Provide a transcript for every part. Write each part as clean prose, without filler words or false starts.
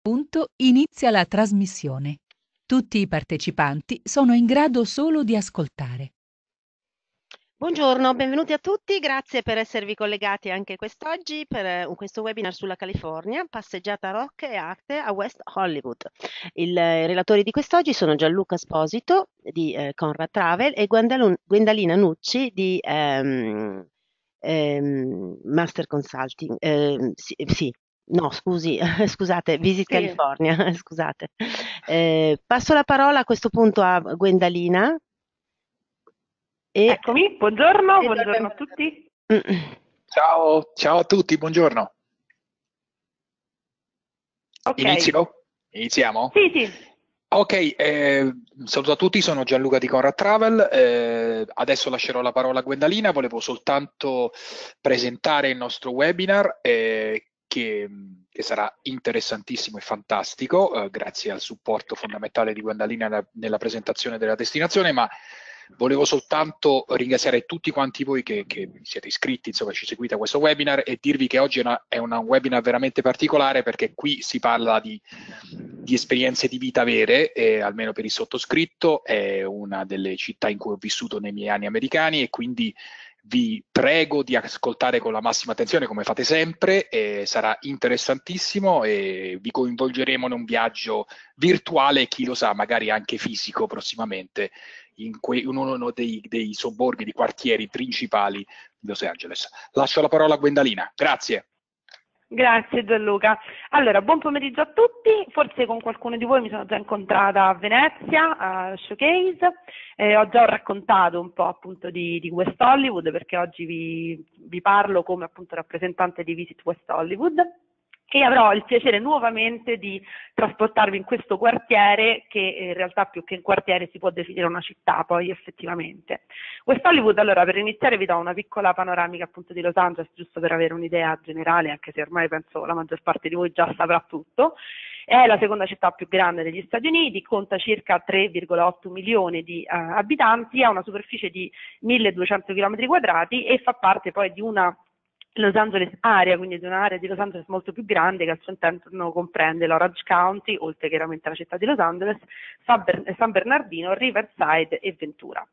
Punto inizia la trasmissione. Tutti i partecipanti sono in grado solo di ascoltare. Buongiorno, benvenuti a tutti, grazie per esservi collegati anche quest'oggi per questo webinar sulla California, passeggiata rock e arte a West Hollywood. I relatori di quest'oggi sono Gianluca Esposito di Conrad Travel e Gwendalina Nucci di Master Consulting. Scusate, Visit Sì. California, scusate. Passo la parola a questo punto a Gwendalina. Eccomi, buongiorno a tutti. Ciao a tutti, buongiorno. Ok. Iniziamo? Sì. Ok, saluto a tutti, sono Gianluca di Conrad Travel, adesso lascerò la parola a Gwendalina, volevo soltanto presentare il nostro webinar che sarà interessantissimo e fantastico, grazie al supporto fondamentale di Gwendalina nella presentazione della destinazione, ma volevo soltanto ringraziare tutti quanti voi che siete iscritti, insomma ci seguite a questo webinar e dirvi che oggi è un webinar veramente particolare perché qui si parla di esperienze di vita vere, almeno per il sottoscritto, è una delle città in cui ho vissuto nei miei anni americani e quindi vi prego di ascoltare con la massima attenzione come fate sempre, sarà interessantissimo e vi coinvolgeremo in un viaggio virtuale, chi lo sa, magari anche fisico prossimamente, in uno dei sobborghi, di quartieri principali di Los Angeles. Lascio la parola a Gwendalina, grazie. Grazie Gianluca. Allora, buon pomeriggio a tutti. Forse con qualcuno di voi mi sono già incontrata a Venezia, a Showcase. Ho già raccontato un po' appunto di West Hollywood perché oggi vi parlo come appunto rappresentante di Visit West Hollywood. E avrò il piacere nuovamente di trasportarvi in questo quartiere che in realtà più che un quartiere si può definire una città poi effettivamente. West Hollywood, allora per iniziare vi do una piccola panoramica appunto di Los Angeles giusto per avere un'idea generale, anche se ormai penso la maggior parte di voi già saprà tutto. È la seconda città più grande degli Stati Uniti, conta circa 3,8 milioni di abitanti, ha una superficie di 1200 km quadrati e fa parte poi di una Los Angeles area, quindi di un'area di Los Angeles molto più grande che al suo interno comprende l'Orange County, oltre che chiaramente la città di Los Angeles, San Bernardino, Riverside e Ventura.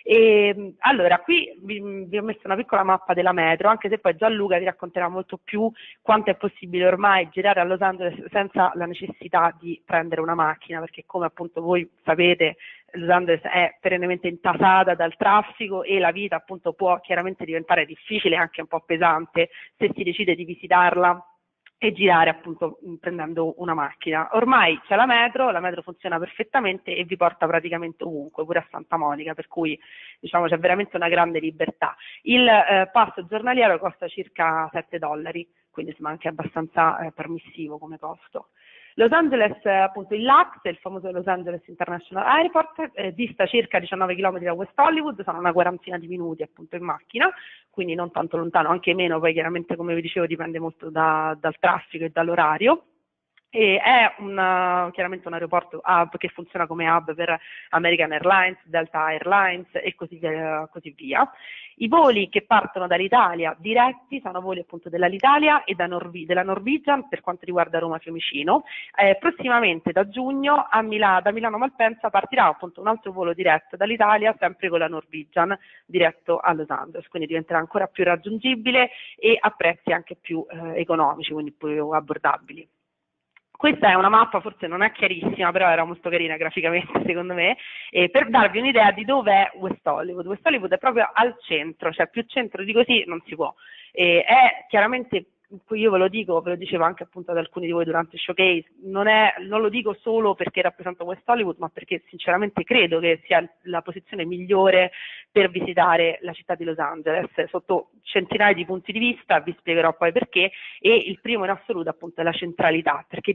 E, allora, qui vi ho messo una piccola mappa della metro, anche se poi Gianluca vi racconterà molto più quanto è possibile ormai girare a Los Angeles senza la necessità di prendere una macchina, perché come appunto voi sapete Los Angeles è perennemente intasata dal traffico e la vita appunto può chiaramente diventare difficile e anche un po' pesante se si decide di visitarla e girare appunto prendendo una macchina. Ormai c'è la metro funziona perfettamente e vi porta praticamente ovunque, pure a Santa Monica, per cui diciamo c'è veramente una grande libertà. Il passo giornaliero costa circa $7, quindi insomma anche abbastanza permissivo come costo. Los Angeles, appunto il LAX, il famoso Los Angeles International Airport, dista circa 19 km da West Hollywood, sono una quarantina di minuti appunto in macchina, quindi non tanto lontano, anche meno, poi chiaramente come vi dicevo dipende molto dal traffico e dall'orario. E è chiaramente un aeroporto hub che funziona come hub per American Airlines, Delta Airlines e così via. I voli che partono dall'Italia diretti sono voli appunto dell'Alitalia e della Norwegian per quanto riguarda Roma Fiumicino. Prossimamente da giugno da Milano Malpensa partirà appunto un altro volo diretto dall'Italia sempre con la Norwegian diretto a Los Angeles, quindi diventerà ancora più raggiungibile e a prezzi anche più economici, quindi più abbordabili. Questa è una mappa, forse non è chiarissima, però era molto carina graficamente secondo me, per darvi un'idea di dove è West Hollywood. West Hollywood è proprio al centro, cioè più centro di così non si può. È chiaramente, io ve lo dicevo anche appunto ad alcuni di voi durante il showcase, non lo dico solo perché rappresento West Hollywood, ma perché sinceramente credo che sia la posizione migliore per visitare la città di Los Angeles, sotto centinaia di punti di vista, vi spiegherò poi perché, e il primo in assoluto appunto è la centralità, perché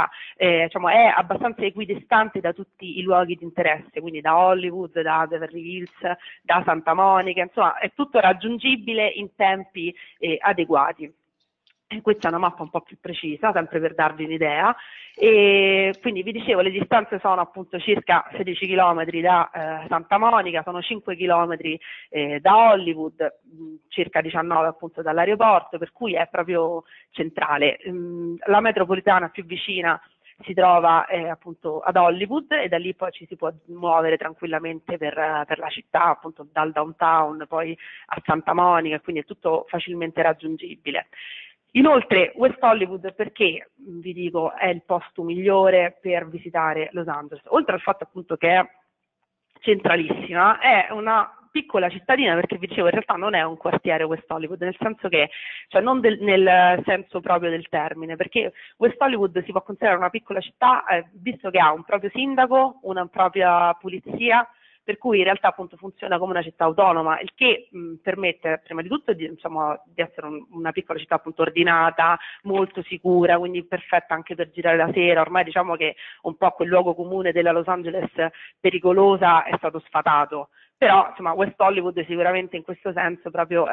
è abbastanza equidistante da tutti i luoghi di interesse, quindi da Hollywood, da Beverly Hills, da Santa Monica, insomma è tutto raggiungibile in tempi adeguati. Questa è una mappa un po' più precisa, sempre per darvi un'idea, e quindi vi dicevo le distanze sono appunto circa 16 km da Santa Monica, sono 5 km da Hollywood, circa 19 appunto dall'aeroporto, per cui è proprio centrale. La metropolitana più vicina si trova appunto ad Hollywood, e da lì poi ci si può muovere tranquillamente per la città, appunto dal downtown poi a Santa Monica, quindi è tutto facilmente raggiungibile. Inoltre West Hollywood, perché vi dico è il posto migliore per visitare Los Angeles, oltre al fatto appunto che è centralissima, è una piccola cittadina, perché vi dicevo in realtà non è un quartiere West Hollywood, nel senso che, cioè non nel senso proprio del termine, perché West Hollywood si può considerare una piccola città visto che ha un proprio sindaco, una propria polizia, per cui in realtà appunto funziona come una città autonoma, il che permette prima di tutto di essere una piccola città appunto ordinata, molto sicura, quindi perfetta anche per girare la sera. Ormai diciamo che un po' quel luogo comune della Los Angeles pericolosa è stato sfatato, però insomma West Hollywood sicuramente in questo senso proprio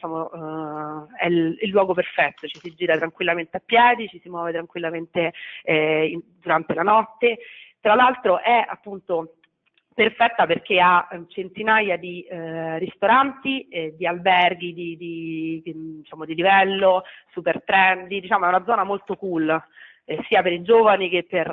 è il luogo perfetto, ci si gira tranquillamente a piedi, ci si muove tranquillamente durante la notte. Tra l'altro è appunto perfetta perché ha centinaia di ristoranti, di alberghi di livello, super trendy, diciamo è una zona molto cool, sia per i giovani che per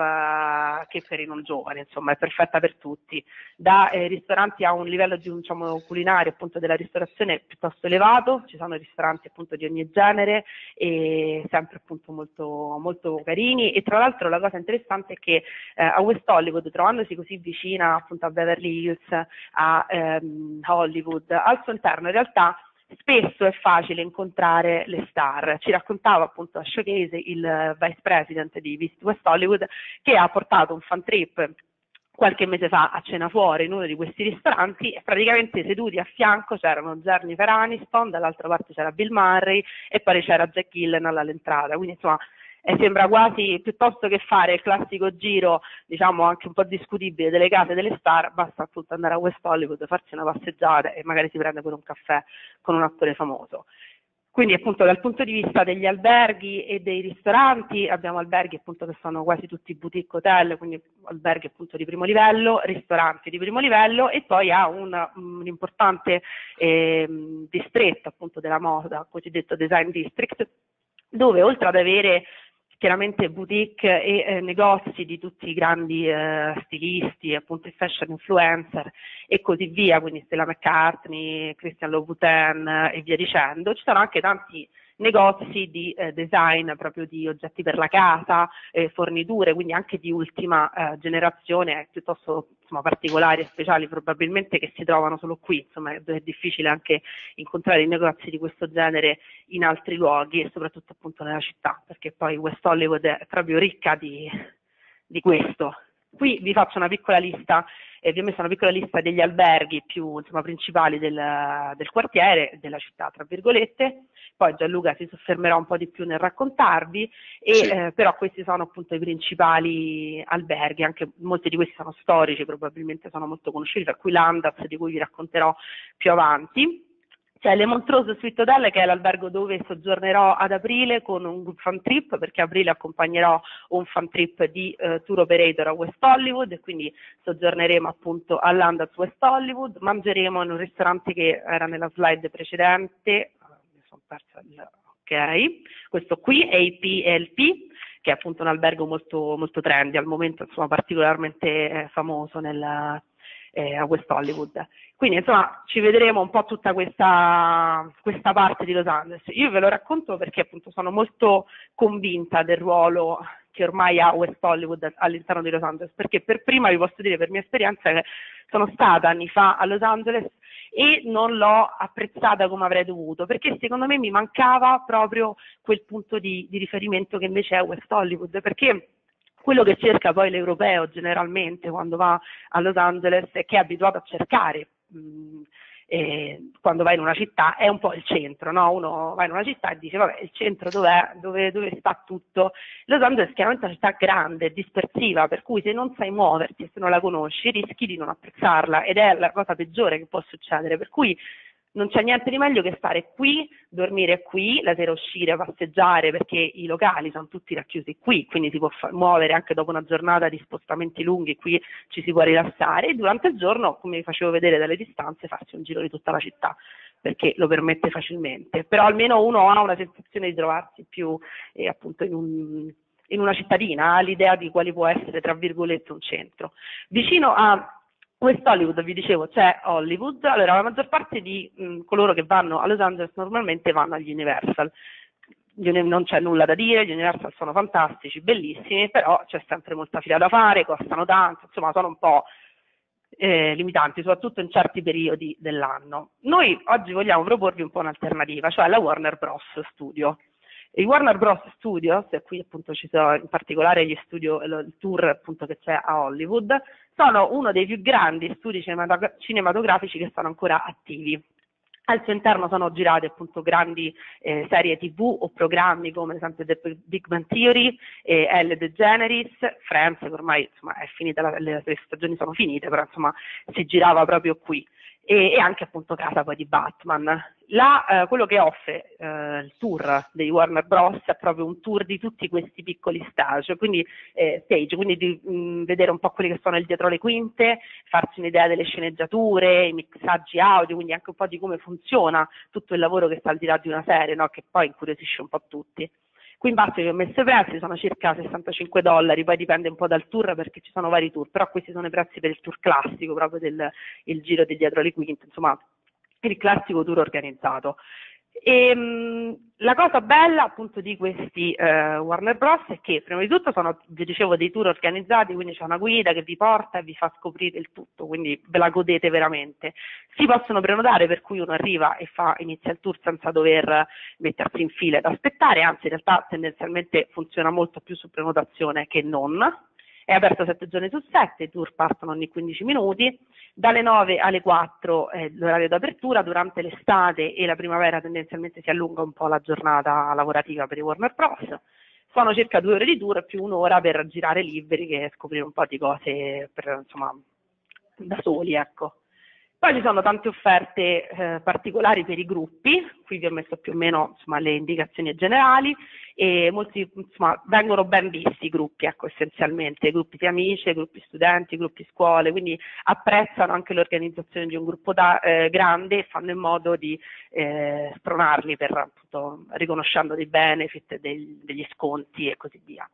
i non giovani, insomma è perfetta per tutti. Da ristoranti a un livello culinario, appunto della ristorazione piuttosto elevato, ci sono ristoranti appunto di ogni genere e sempre appunto molto, molto carini, e tra l'altro la cosa interessante è che a West Hollywood, trovandosi così vicina appunto a Beverly Hills, a Hollywood, al suo interno in realtà spesso è facile incontrare le star. Ci raccontava appunto a Showcase il vice president di Visit West Hollywood, che ha portato un fan trip qualche mese fa a cena fuori in uno di questi ristoranti, e praticamente seduti a fianco c'erano Jennifer Aniston, dall'altra parte c'era Bill Murray e poi c'era Jack Gyllenhaal all'entrata, quindi insomma sembra quasi, piuttosto che fare il classico giro, diciamo anche un po' discutibile, delle case delle star, basta appunto andare a West Hollywood, farsi una passeggiata e magari si prende pure un caffè con un attore famoso. Quindi appunto dal punto di vista degli alberghi e dei ristoranti, abbiamo alberghi appunto che sono quasi tutti boutique hotel, quindi alberghi appunto di primo livello, ristoranti di primo livello, e poi ha un importante distretto appunto della moda, cosiddetto Design District, dove oltre ad avere chiaramente boutique e negozi di tutti i grandi stilisti, appunto i fashion influencer e così via, quindi Stella McCartney, Christian Louboutin e via dicendo, ci sono anche tanti negozi di design proprio di oggetti per la casa, forniture, quindi anche di ultima generazione, piuttosto particolari e speciali probabilmente, che si trovano solo qui, insomma è difficile anche incontrare i negozi di questo genere in altri luoghi e soprattutto appunto nella città, perché poi West Hollywood è proprio ricca di questo. Qui vi faccio una piccola lista, vi ho messo una piccola lista degli alberghi più principali del quartiere, della città tra virgolette, poi Gianluca si soffermerà un po' di più nel raccontarvi, però questi sono appunto i principali alberghi, anche molti di questi sono storici, probabilmente sono molto conosciuti, tra cui l'Andaz, di cui vi racconterò più avanti. C'è Le Montrose Suite Hotel, che è l'albergo dove soggiornerò ad aprile con un fan trip, perché a aprile accompagnerò un fan trip di tour operator a West Hollywood, e quindi soggiorneremo appunto all'Andaz West Hollywood, mangeremo in un ristorante che era nella slide precedente, mi sono persa ok, questo qui è APLP, che è appunto un albergo molto, molto trendy, al momento insomma particolarmente famoso a West Hollywood. Quindi insomma ci vedremo un po' tutta questa parte di Los Angeles. Io ve lo racconto perché appunto sono molto convinta del ruolo che ormai ha West Hollywood all'interno di Los Angeles, perché per prima vi posso dire per mia esperienza che sono stata anni fa a Los Angeles e non l'ho apprezzata come avrei dovuto, perché secondo me mi mancava proprio quel punto di riferimento che invece è West Hollywood, perché quello che cerca poi l'europeo generalmente quando va a Los Angeles e che è abituato a cercare quando va in una città è un po' il centro, no? Uno va in una città e dice vabbè, il centro dov'è? Dove sta tutto? Los Angeles è chiaramente una città grande, dispersiva, per cui se non sai muoverti, se non la conosci, rischi di non apprezzarla, ed è la cosa peggiore che può succedere, per cui non c'è niente di meglio che stare qui, dormire qui, la sera uscire, passeggiare, perché i locali sono tutti racchiusi qui, quindi si può muovere anche dopo una giornata di spostamenti lunghi, qui ci si può rilassare, e durante il giorno, come vi facevo vedere dalle distanze, farsi un giro di tutta la città, perché lo permette facilmente. Però almeno uno ha una sensazione di trovarsi più appunto in in una cittadina, ha l'idea di quale può essere, tra virgolette, un centro. Vicino a West Hollywood, vi dicevo, c'è Hollywood. Allora, la maggior parte di coloro che vanno a Los Angeles normalmente vanno agli Universal. Non c'è nulla da dire, gli Universal sono fantastici, bellissimi, però c'è sempre molta fila da fare, costano tanto, insomma sono un po' limitanti, soprattutto in certi periodi dell'anno. Noi oggi vogliamo proporvi un po' un'alternativa, cioè la Warner Bros. Studio. I Warner Bros. Studios, e qui appunto ci sono in particolare gli studio, il tour appunto che c'è a Hollywood, sono uno dei più grandi studi cinematografici che sono ancora attivi. Al suo interno sono girate appunto grandi serie TV o programmi come ad esempio The Big Bang Theory, Ellen DeGeneres, Friends, che ormai insomma è finita, le stagioni sono finite, però insomma si girava proprio qui. E anche appunto casa poi di Batman. Quello che offre il tour dei Warner Bros. È proprio un tour di tutti questi piccoli stage, quindi di vedere un po' quelli che sono il dietro le quinte, farsi un'idea delle sceneggiature, i mixaggi audio, quindi anche un po' di come funziona tutto il lavoro che sta al di là di una serie, no? Che poi incuriosisce un po' tutti. Qui in basso vi ho messo i prezzi, sono circa $65, poi dipende un po' dal tour perché ci sono vari tour, però questi sono i prezzi per il tour classico, proprio il giro di dietro le quinte, insomma il classico tour organizzato. La cosa bella appunto di questi Warner Bros. È che prima di tutto sono, vi dicevo, dei tour organizzati, quindi c'è una guida che vi porta e vi fa scoprire il tutto, quindi ve la godete veramente. Si possono prenotare, per cui uno arriva e inizia il tour senza dover mettersi in fila ed aspettare, anzi in realtà tendenzialmente funziona molto più su prenotazione che non. È aperto 7 giorni su 7, i tour partono ogni 15 minuti, dalle 9 alle 4 è l'orario d'apertura, durante l'estate e la primavera tendenzialmente si allunga un po' la giornata lavorativa per i Warner Bros. Sono circa 2 ore di tour più un'ora per girare liberi e scoprire un po' di cose insomma, da soli, ecco. Poi ci sono tante offerte particolari per i gruppi, qui vi ho messo più o meno insomma, le indicazioni generali, e molti insomma, vengono ben visti i gruppi, ecco, essenzialmente, gruppi di amici, gruppi studenti, gruppi scuole, quindi apprezzano anche l'organizzazione di un gruppo grande e fanno in modo di spronarli per appunto riconoscendo dei benefit, degli sconti e così via.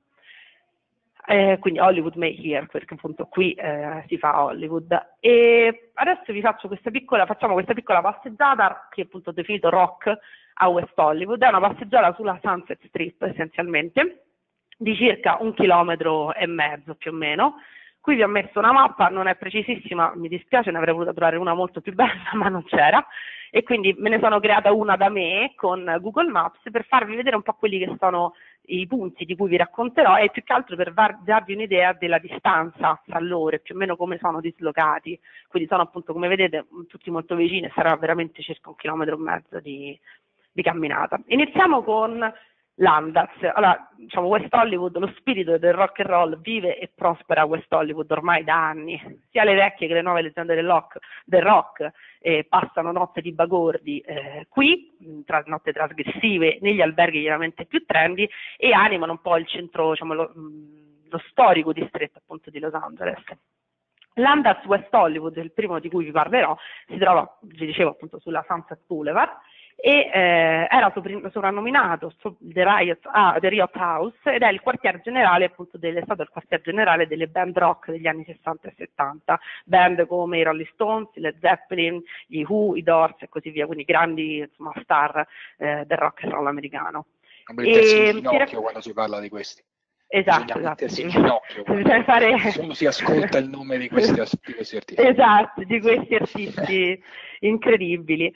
Quindi Hollywood Made Here, perché appunto qui si fa Hollywood. E adesso facciamo questa piccola passeggiata che appunto ho definito rock a West Hollywood. È una passeggiata sulla Sunset Strip essenzialmente, di circa 1,5 chilometri più o meno. Qui vi ho messo una mappa, non è precisissima, mi dispiace, ne avrei voluto trovare una molto più bella, ma non c'era. E quindi me ne sono creata una da me con Google Maps per farvi vedere un po' quelli che sono i punti di cui vi racconterò e più che altro per darvi un'idea della distanza tra loro e più o meno come sono dislocati. Quindi sono appunto, come vedete, tutti molto vicini, sarà veramente circa 1,5 chilometri di camminata. Iniziamo con l'Andaz. Allora, diciamo, West Hollywood, lo spirito del rock and roll vive e prospera a West Hollywood ormai da anni. Sia le vecchie che le nuove leggende del rock passano notte di bagordi qui, notte trasgressive, negli alberghi chiaramente più trendy, e animano un po' il centro, diciamo, lo storico distretto appunto di Los Angeles. L'Andaz West Hollywood, il primo di cui vi parlerò, si trova, vi dicevo appunto, sulla Sunset Boulevard, e era soprannominato The Riot House ed è il quartier generale appunto è stato il quartier generale delle band rock degli anni 60 e 70, band come i Rolling Stones, i Led Zeppelin, gli Who, i Doors e così via, quindi grandi insomma, star del rock and roll americano. E in ginocchio quando si parla di questi. Esatto. In ginocchio quando si ascolta il nome di questi artisti. Esatto, di questi artisti incredibili.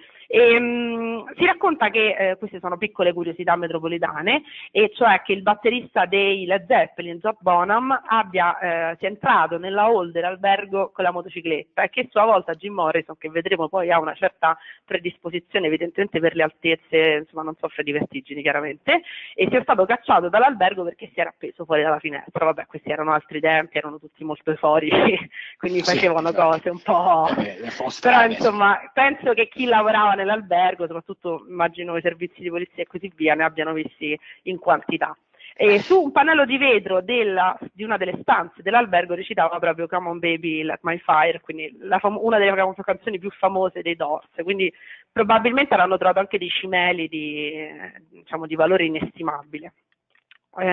Si racconta che queste sono piccole curiosità metropolitane, e cioè che il batterista dei Led Zeppelin, John Bonham, sia entrato nella hall dell'albergo con la motocicletta, e che a sua volta Jim Morrison, che vedremo poi ha una certa predisposizione evidentemente per le altezze, insomma non soffre di vertigini chiaramente, e sia stato cacciato dall'albergo perché si era appeso fuori dalla finestra. Vabbè, questi erano altri tempi, erano tutti molto euforici, quindi facevano cose un po'... Però insomma penso che chi lavorava nell'albergo, soprattutto immagino i servizi di polizia e così via, ne abbiano visti in quantità. E su un pannello di vetro di una delle stanze dell'albergo recitava proprio Come on Baby, Light My Fire, quindi una delle canzoni più famose dei Doors, quindi probabilmente avranno trovato anche dei cimeli di valore inestimabile.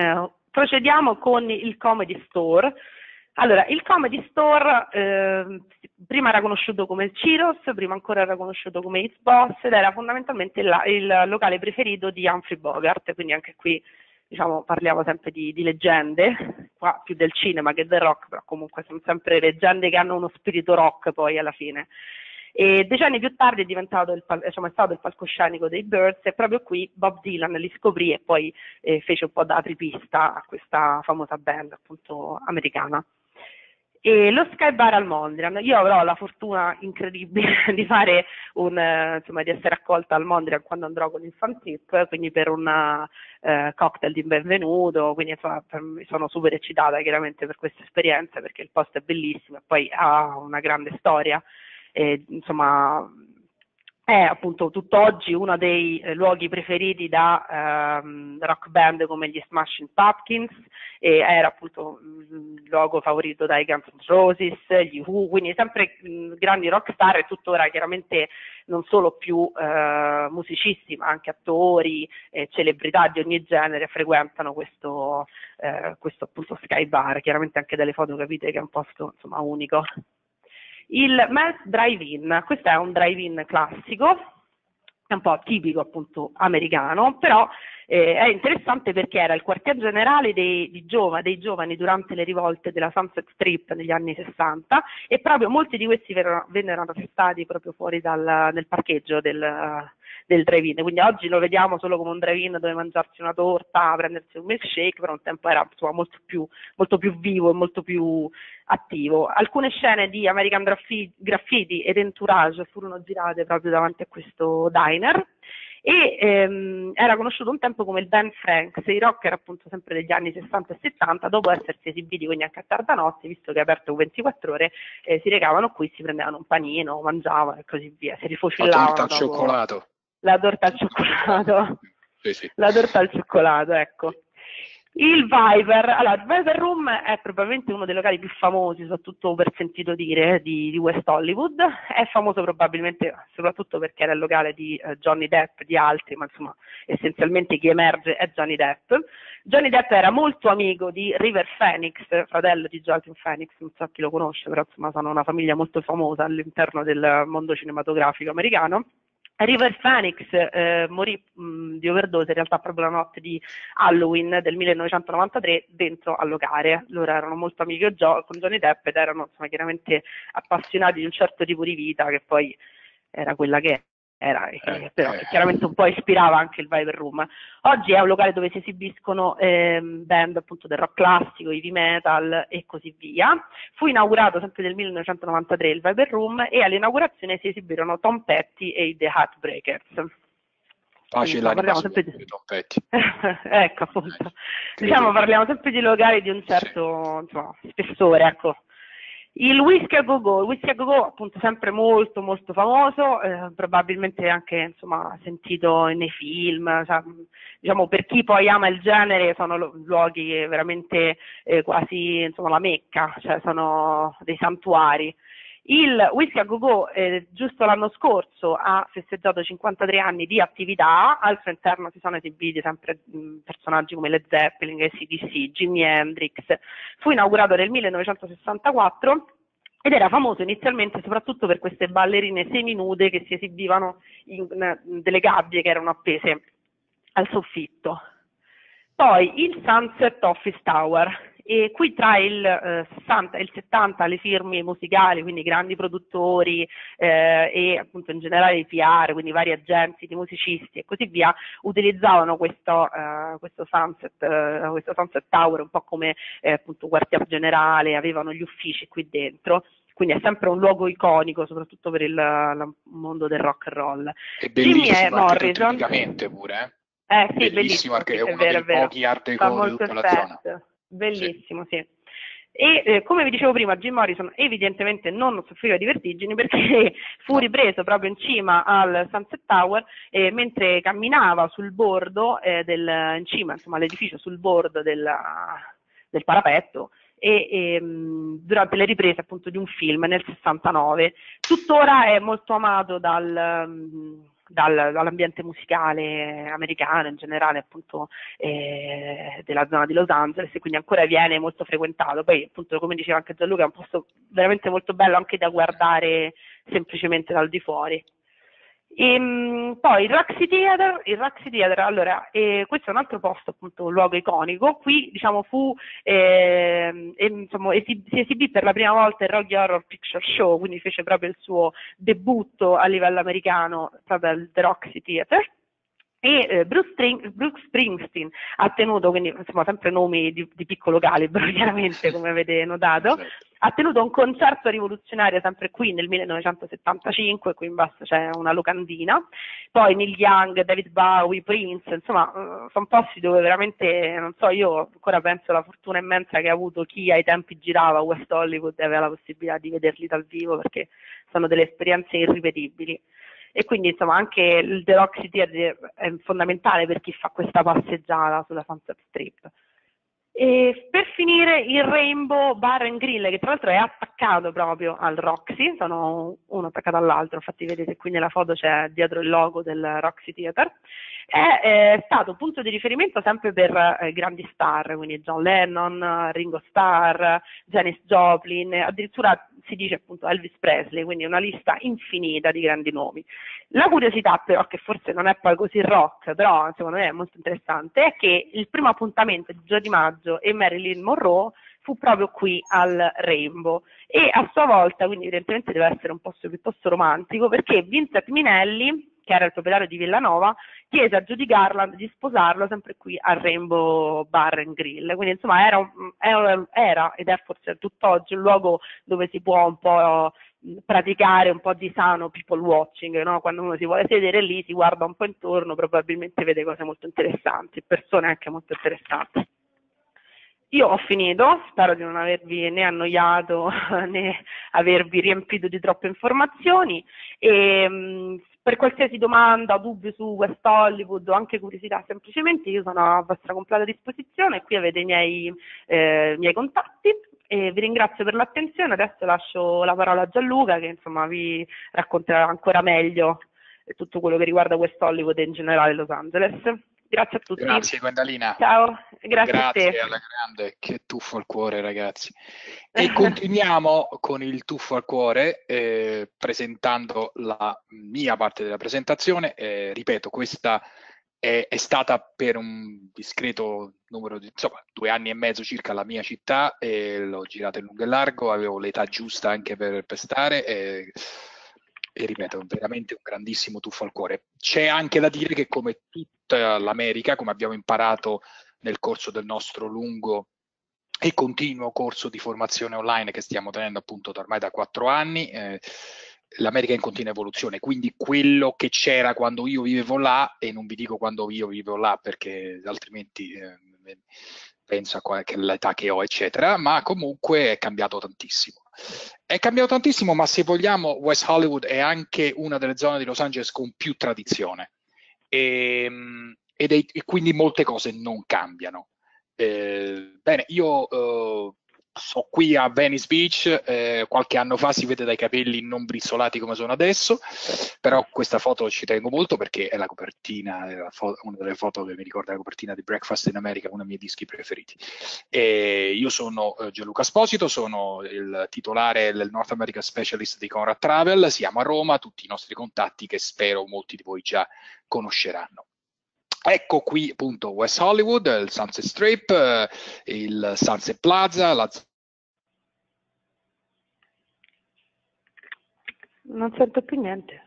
procediamo con il Comedy Store. Allora, il Comedy Store prima era conosciuto come il Ciros, prima ancora era conosciuto come It's Boss ed era fondamentalmente il locale preferito di Humphrey Bogart, quindi anche qui diciamo parliamo sempre di leggende, qua più del cinema che del rock, però comunque sono sempre leggende che hanno uno spirito rock poi alla fine. E decenni più tardi è stato il palcoscenico dei Byrds e proprio qui Bob Dylan li scoprì e poi fece un po' da apripista a questa famosa band appunto americana. E lo Sky Bar al Mondrian, io avrò la fortuna incredibile di fare di essere accolta al Mondrian quando andrò con il fan tip, quindi per un cocktail di benvenuto, quindi insomma sono super eccitata chiaramente per questa esperienza perché il posto è bellissimo e poi ha una grande storia. Insomma è appunto tutt'oggi uno dei luoghi preferiti da rock band come gli Smashing Pumpkins e era appunto il luogo favorito dai Guns N' Roses, gli Who, quindi sempre grandi rock star e tuttora chiaramente non solo più musicisti ma anche attori e celebrità di ogni genere frequentano questo appunto Sky Bar, chiaramente anche dalle foto capite che è un posto insomma unico. Il Mel's Drive-In, questo è un drive-in classico, è un po' tipico appunto americano, però è interessante perché era il quartier generale dei giovani durante le rivolte della Sunset Strip negli anni 60 e proprio molti di questi vennero arrestati proprio fuori nel parcheggio del drive-in, quindi oggi lo vediamo solo come un drive-in dove mangiarsi una torta, prendersi un milkshake, però un tempo era insomma, molto più vivo e molto più attivo. Alcune scene di American Graffiti ed Entourage furono girate proprio davanti a questo diner e era conosciuto un tempo come il Ben Franks, i rocker appunto sempre degli anni 60 e 70, dopo essersi esibiti quindi anche a tarda notte, visto che è aperto 24 ore, si recavano qui, si prendevano un panino, mangiavano e così via, si rifocillavano. La torta al cioccolato. La torta al cioccolato. Sì. La torta al cioccolato, ecco. Il Viper, allora il Viper Room è probabilmente uno dei locali più famosi, soprattutto per sentito dire, di West Hollywood. È famoso probabilmente soprattutto perché era il locale di Johnny Depp, di altri, ma insomma essenzialmente chi emerge è Johnny Depp. Johnny Depp era molto amico di River Phoenix, fratello di Joaquin Phoenix, non so chi lo conosce, però insomma sono una famiglia molto famosa all'interno del mondo cinematografico americano. River Phoenix morì di overdose in realtà proprio la notte di Halloween del 1993 dentro al locale. Loro erano molto amici con Johnny Depp ed erano insomma, chiaramente appassionati di un certo tipo di vita che poi era quella che era, però chiaramente un po' ispirava anche il Viper Room. Oggi è un locale dove si esibiscono band appunto del rock classico, heavy metal e così via. Fu inaugurato sempre nel 1993 il Viper Room e all'inaugurazione si esibirono Tom Petty e i The Heartbreakers. Parliamo sempre di Tom Petty. Ecco appunto, diciamo parliamo sempre di locali di un certo insomma, spessore, ecco. Il Whisky a Go-Go appunto sempre molto molto famoso, probabilmente anche insomma sentito nei film, cioè, diciamo per chi poi ama il genere sono luoghi veramente quasi insomma la Mecca, cioè sono dei santuari. Il Whisky a Go-Go giusto l'anno scorso ha festeggiato 53 anni di attività, al suo interno si sono esibiti sempre personaggi come Led Zeppelin, AC/DC, Jimi Hendrix. Fu inaugurato nel 1964 ed era famoso inizialmente soprattutto per queste ballerine seminude che si esibivano in delle gabbie che erano appese al soffitto. Poi il Sunset Office Tower. E qui tra il 60 e il 70 le firme musicali, quindi grandi produttori e appunto in generale i PR, quindi vari agenti di musicisti e così via, utilizzavano questo Sunset Tower un po' come appunto quartier generale, avevano gli uffici qui dentro. Quindi è sempre un luogo iconico, soprattutto per il mondo del rock and roll. È bellissimo architettonicamente pure, sì, bellissimo, è uno dei pochi art deco di tutta la zona. Bellissimo, sì. E come vi dicevo prima, Jim Morrison evidentemente non soffriva di vertigini perché fu ripreso proprio in cima al Sunset Tower mentre camminava sul bordo in cima, insomma, all'edificio, sul bordo del parapetto e durante le riprese appunto di un film nel 69. Tuttora è molto amato dall'ambiente musicale americano, in generale appunto della zona di Los Angeles, e quindi ancora viene molto frequentato. Poi appunto, come diceva anche Gianluca, è un posto veramente molto bello anche da guardare semplicemente dal di fuori. Poi il Roxy Theater, allora, questo è un altro posto, appunto un luogo iconico. Qui diciamo insomma, si esibì per la prima volta il Rocky Horror Picture Show, quindi fece proprio il suo debutto a livello americano proprio al The Roxy Theater. E Bruce Springsteen ha tenuto, quindi insomma sempre nomi di piccolo calibro chiaramente, come avete notato, ha tenuto un concerto rivoluzionario sempre qui nel 1975, qui in basso c'è una locandina. Poi Neil Young, David Bowie, Prince, insomma sono posti dove veramente, non so, io ancora penso alla fortuna immensa che ha avuto chi ai tempi girava a West Hollywood e aveva la possibilità di vederli dal vivo, perché sono delle esperienze irripetibili. E quindi insomma anche il The Roxy Theater è fondamentale per chi fa questa passeggiata sulla Sunset Strip. E per finire il Rainbow Bar and Grill, che tra l'altro è attaccato proprio al Roxy, sono uno attaccato all'altro, infatti vedete qui nella foto c'è dietro il logo del Roxy Theater. È stato punto di riferimento sempre per grandi star, quindi John Lennon, Ringo Starr, Janis Joplin, addirittura si dice appunto Elvis Presley, quindi una lista infinita di grandi nomi. La curiosità però, che forse non è poi così rock, però secondo me è molto interessante, è che il primo appuntamento di Joe DiMaggio e Marilyn Monroe fu proprio qui al Rainbow, e a sua volta, quindi evidentemente deve essere un posto piuttosto romantico, perché Vincent Minelli, che era il proprietario di Villanova, chiese a Judy Garland di sposarlo sempre qui al Rainbow Bar and Grill. Quindi insomma era ed è forse tutt'oggi un luogo dove si può un po' praticare un po' di sano people watching, no? Quando uno si vuole sedere lì, si guarda un po' intorno, probabilmente vede cose molto interessanti, persone anche molto interessanti. Io ho finito, spero di non avervi né annoiato né avervi riempito di troppe informazioni, e per qualsiasi domanda o dubbio su West Hollywood o anche curiosità semplicemente, io sono a vostra completa disposizione. Qui avete i miei contatti, e vi ringrazio per l'attenzione. Adesso lascio la parola a Gianluca, che insomma vi racconterà ancora meglio tutto quello che riguarda West Hollywood e in generale Los Angeles. Grazie a tutti. Grazie Gwendalina. Ciao, grazie a te. Grazie alla grande, che tuffo al cuore ragazzi. E continuiamo con il tuffo al cuore presentando la mia parte della presentazione. Ripeto, questa è stata per un discreto numero di, insomma, 2 anni e mezzo circa la mia città, l'ho girata in lungo e largo, avevo l'età giusta anche per stare. E ripeto, veramente un grandissimo tuffo al cuore. C'è anche da dire che, come tutta l'America, come abbiamo imparato nel corso del nostro lungo e continuo corso di formazione online che stiamo tenendo appunto ormai da 4 anni, l'America è in continua evoluzione, quindi quello che c'era quando io vivevo là, e non vi dico quando io vivevo là perché altrimenti penso a l'età che ho eccetera, ma comunque è cambiato tantissimo. È cambiato tantissimo, ma se vogliamo West Hollywood è anche una delle zone di Los Angeles con più tradizione, e quindi molte cose non cambiano. Bene, io sto qui a Venice Beach, qualche anno fa si vede dai capelli non brizzolati come sono adesso, però questa foto ci tengo molto perché è la copertina, una delle foto che mi ricorda la copertina di Breakfast in America, uno dei miei dischi preferiti. Io sono Gianluca Esposito, sono il titolare del North America Specialist di Conrad Travel, siamo a Roma, tutti i nostri contatti che spero molti di voi già conosceranno. Ecco qui appunto West Hollywood, il Sunset Strip, il Sunset Plaza, Non sento più niente.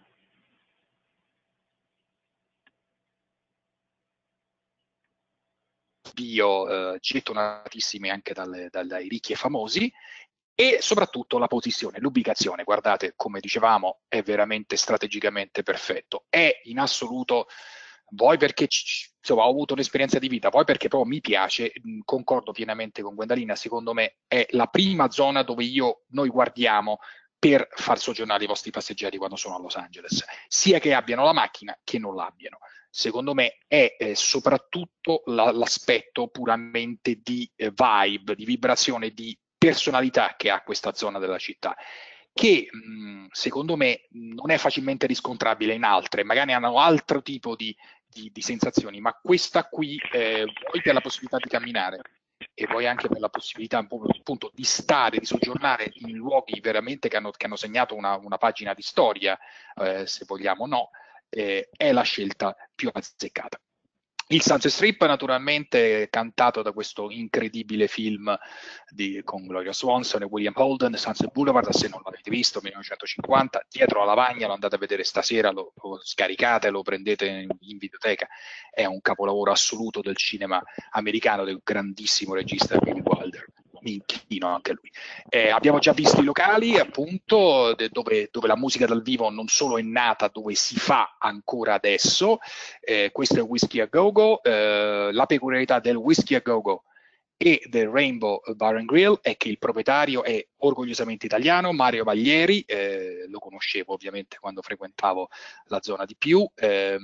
gettonatissimi anche dai ricchi e famosi, e soprattutto la posizione, l'ubicazione. Guardate, come dicevamo, è veramente strategicamente perfetto. È in assoluto, voi perché insomma ho avuto un'esperienza di vita, poi perché proprio mi piace, concordo pienamente con Gwendalina, secondo me è la prima zona dove noi guardiamo per far soggiornare i vostri passeggeri quando sono a Los Angeles, sia che abbiano la macchina che non l'abbiano. Secondo me è soprattutto l'aspetto puramente di vibe, di vibrazione, di personalità che ha questa zona della città. che secondo me non è facilmente riscontrabile in altre, magari hanno altro tipo di sensazioni, ma questa qui, vuoi per la possibilità di camminare e poi anche per la possibilità appunto di stare, di soggiornare in luoghi veramente che hanno segnato una pagina di storia, se vogliamo o no, è la scelta più azzeccata. Il Sunset Strip naturalmente cantato da questo incredibile film con Gloria Swanson e William Holden, Sunset Boulevard, se non l'avete visto, 1950, dietro la lavagna, lo andate a vedere stasera, lo scaricate, lo prendete in videoteca, è un capolavoro assoluto del cinema americano, del grandissimo regista Billy Wilder. Mi inchino anche a lui. Abbiamo già visto i locali, appunto, dove la musica dal vivo non solo è nata, dove si fa ancora adesso. Questo è Whisky a Go-Go. La peculiarità del Whisky a Go-Go e del Rainbow Bar and Grill è che il proprietario è orgogliosamente italiano, Mario Baglieri, lo conoscevo ovviamente quando frequentavo la zona di più, è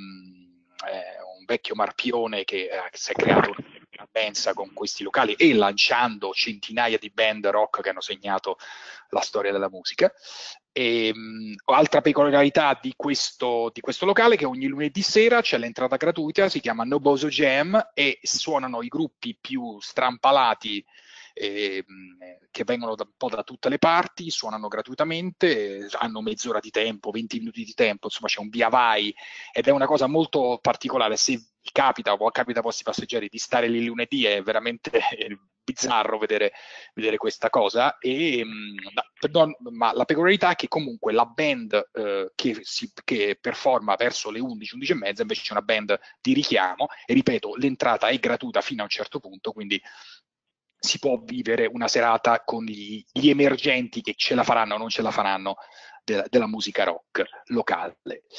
un vecchio marpione che si è creato una mensa con questi locali e lanciando centinaia di band rock che hanno segnato la storia della musica. Altra peculiarità di questo locale è che ogni lunedì sera c'è l'entrata gratuita, si chiama Noboso Jam e suonano i gruppi più strampalati che vengono un po' da tutte le parti, suonano gratuitamente, hanno mezz'ora di tempo, 20 minuti di tempo, insomma c'è un via vai ed è una cosa molto particolare. Se capita o capita ai vostri passeggeri di stare lì lunedì, è veramente bizzarro vedere questa cosa, ma la peculiarità è che comunque la band che performa verso le 11, 11 e mezza invece c'è una band di richiamo e ripeto, l'entrata è gratuita fino a un certo punto, quindi si può vivere una serata con gli emergenti che ce la faranno o non ce la faranno della musica rock locale.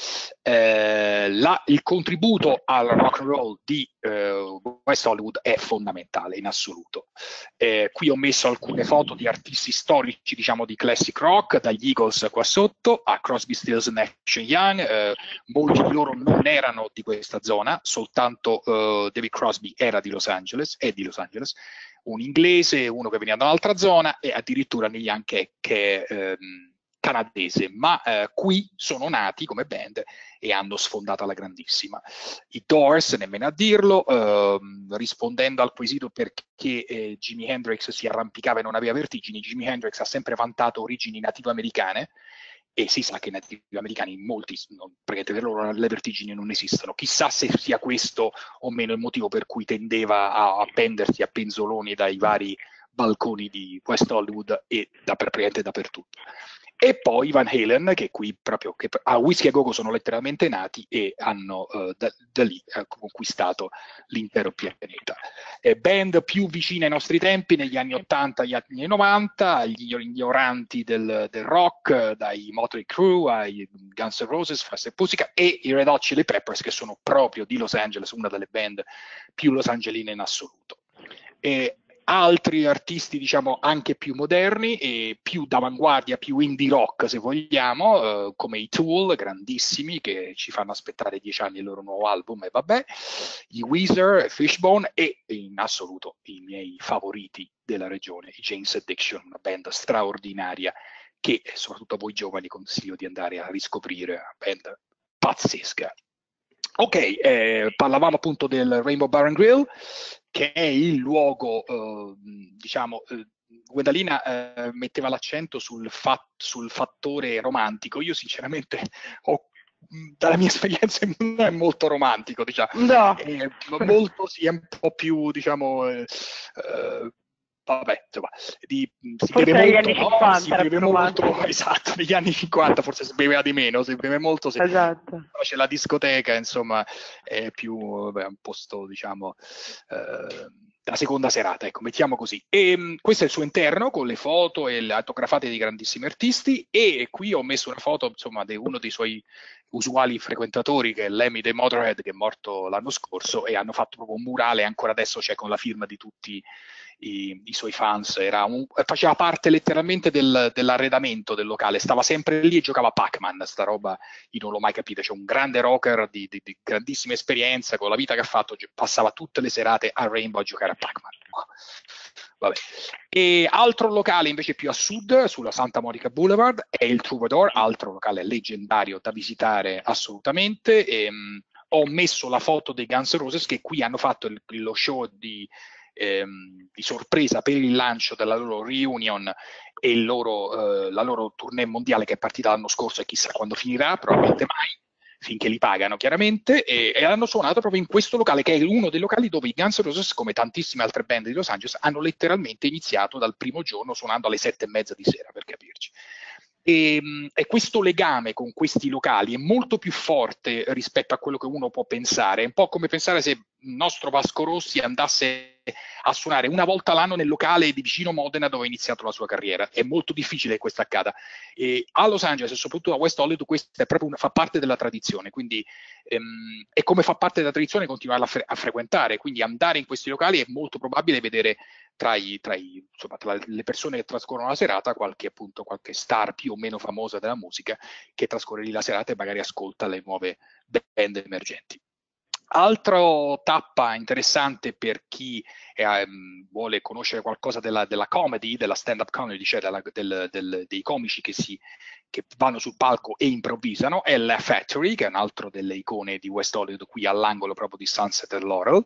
Il contributo al rock and roll di West Hollywood è fondamentale in assoluto. Qui ho messo alcune foto di artisti storici, diciamo di classic rock, dagli Eagles qua sotto a Crosby, Stills, Nash Young. Molti di loro non erano di questa zona, soltanto David Crosby era di Los Angeles, è di Los Angeles, un inglese, uno che veniva da un'altra zona e addirittura Neil Young che è canadese, ma qui sono nati come band e hanno sfondato alla grandissima. I Doors, nemmeno a dirlo, rispondendo al quesito perché Jimi Hendrix si arrampicava e non aveva vertigini, Jimi Hendrix ha sempre vantato origini nativo-americane e si sa che i nativi americani molti, perché per loro le vertigini non esistono. Chissà se sia questo o meno il motivo per cui tendeva a pendersi a penzoloni dai vari balconi di West Hollywood e praticamente dappertutto. E poi Van Halen, che qui proprio a Whisky a Go-Go sono letteralmente nati e hanno da lì conquistato l'intero pianeta. Band più vicine ai nostri tempi, negli anni 80 e gli anni 90, gli ignoranti del rock, dai Motley Crue ai Guns N' Roses, Fast and Pussycat e i Red Hot Chili Peppers, che sono proprio di Los Angeles, una delle band più losangeline in assoluto. Altri artisti, diciamo, anche più moderni e più d'avanguardia, più indie rock, se vogliamo, come i Tool, grandissimi, che ci fanno aspettare 10 anni il loro nuovo album, e vabbè, i Weezer, Fishbone e in assoluto i miei favoriti della regione, i Jane's Addiction, una band straordinaria che soprattutto a voi giovani consiglio di andare a riscoprire, una band pazzesca. Ok, parlavamo appunto del Rainbow Bar and Grill, che è il luogo, diciamo, Guendalina metteva l'accento sul fattore romantico. Io sinceramente dalla mia esperienza non è molto romantico, diciamo. No. Molto sì, è un po' più, diciamo, vabbè, insomma, si beve molto, anni 50, si beve molto, esatto, negli anni 50 forse si beveva di meno, si beve molto, esatto. C'è la discoteca, insomma, è più un posto, diciamo, la seconda serata, ecco, mettiamo così. E questo è il suo interno con le foto e le autografate di grandissimi artisti e qui ho messo una foto, insomma, di uno dei suoi usuali frequentatori, che è Lemmy dei Motorhead, che è morto l'anno scorso, e hanno fatto proprio un murale, ancora adesso c'è con la firma di tutti i suoi fans. Faceva parte letteralmente dell'arredamento del locale, stava sempre lì e giocava a Pac-Man, sta roba io non l'ho mai capita. C'è un grande rocker di grandissima esperienza, con la vita che ha fatto passava tutte le serate a Rainbow a giocare a Pac-Man. Vabbè. E altro locale invece più a sud, sulla Santa Monica Boulevard, è il Troubadour, altro locale leggendario da visitare assolutamente. Ho messo la foto dei Guns N' Roses che qui hanno fatto lo show di sorpresa per il lancio della loro reunion e la loro tournée mondiale che è partita l'anno scorso e chissà quando finirà, probabilmente mai, finché li pagano chiaramente, e hanno suonato proprio in questo locale che è uno dei locali dove i Guns N' Roses, come tantissime altre band di Los Angeles, hanno letteralmente iniziato dal primo giorno suonando alle 7:30 di sera, per capirci. E questo legame con questi locali è molto più forte rispetto a quello che uno può pensare. È un po' come pensare se il nostro Vasco Rossi andasse a suonare una volta l'anno nel locale di vicino Modena dove ha iniziato la sua carriera. È molto difficile che questo accada. E a Los Angeles e soprattutto a West Hollywood questo è proprio fa parte della tradizione, quindi è come fa parte della tradizione continuare a frequentare, quindi andare in questi locali è molto probabile vedere tra le persone che trascorrono la serata qualche star più o meno famosa della musica che trascorre lì la serata e magari ascolta le nuove band emergenti. Altra tappa interessante per chi vuole conoscere qualcosa della comedy, della stand-up comedy, cioè dei comici che vanno sul palco e improvvisano, è la Factory, che è un altro delle icone di West Hollywood, qui all'angolo proprio di Sunset e Laurel.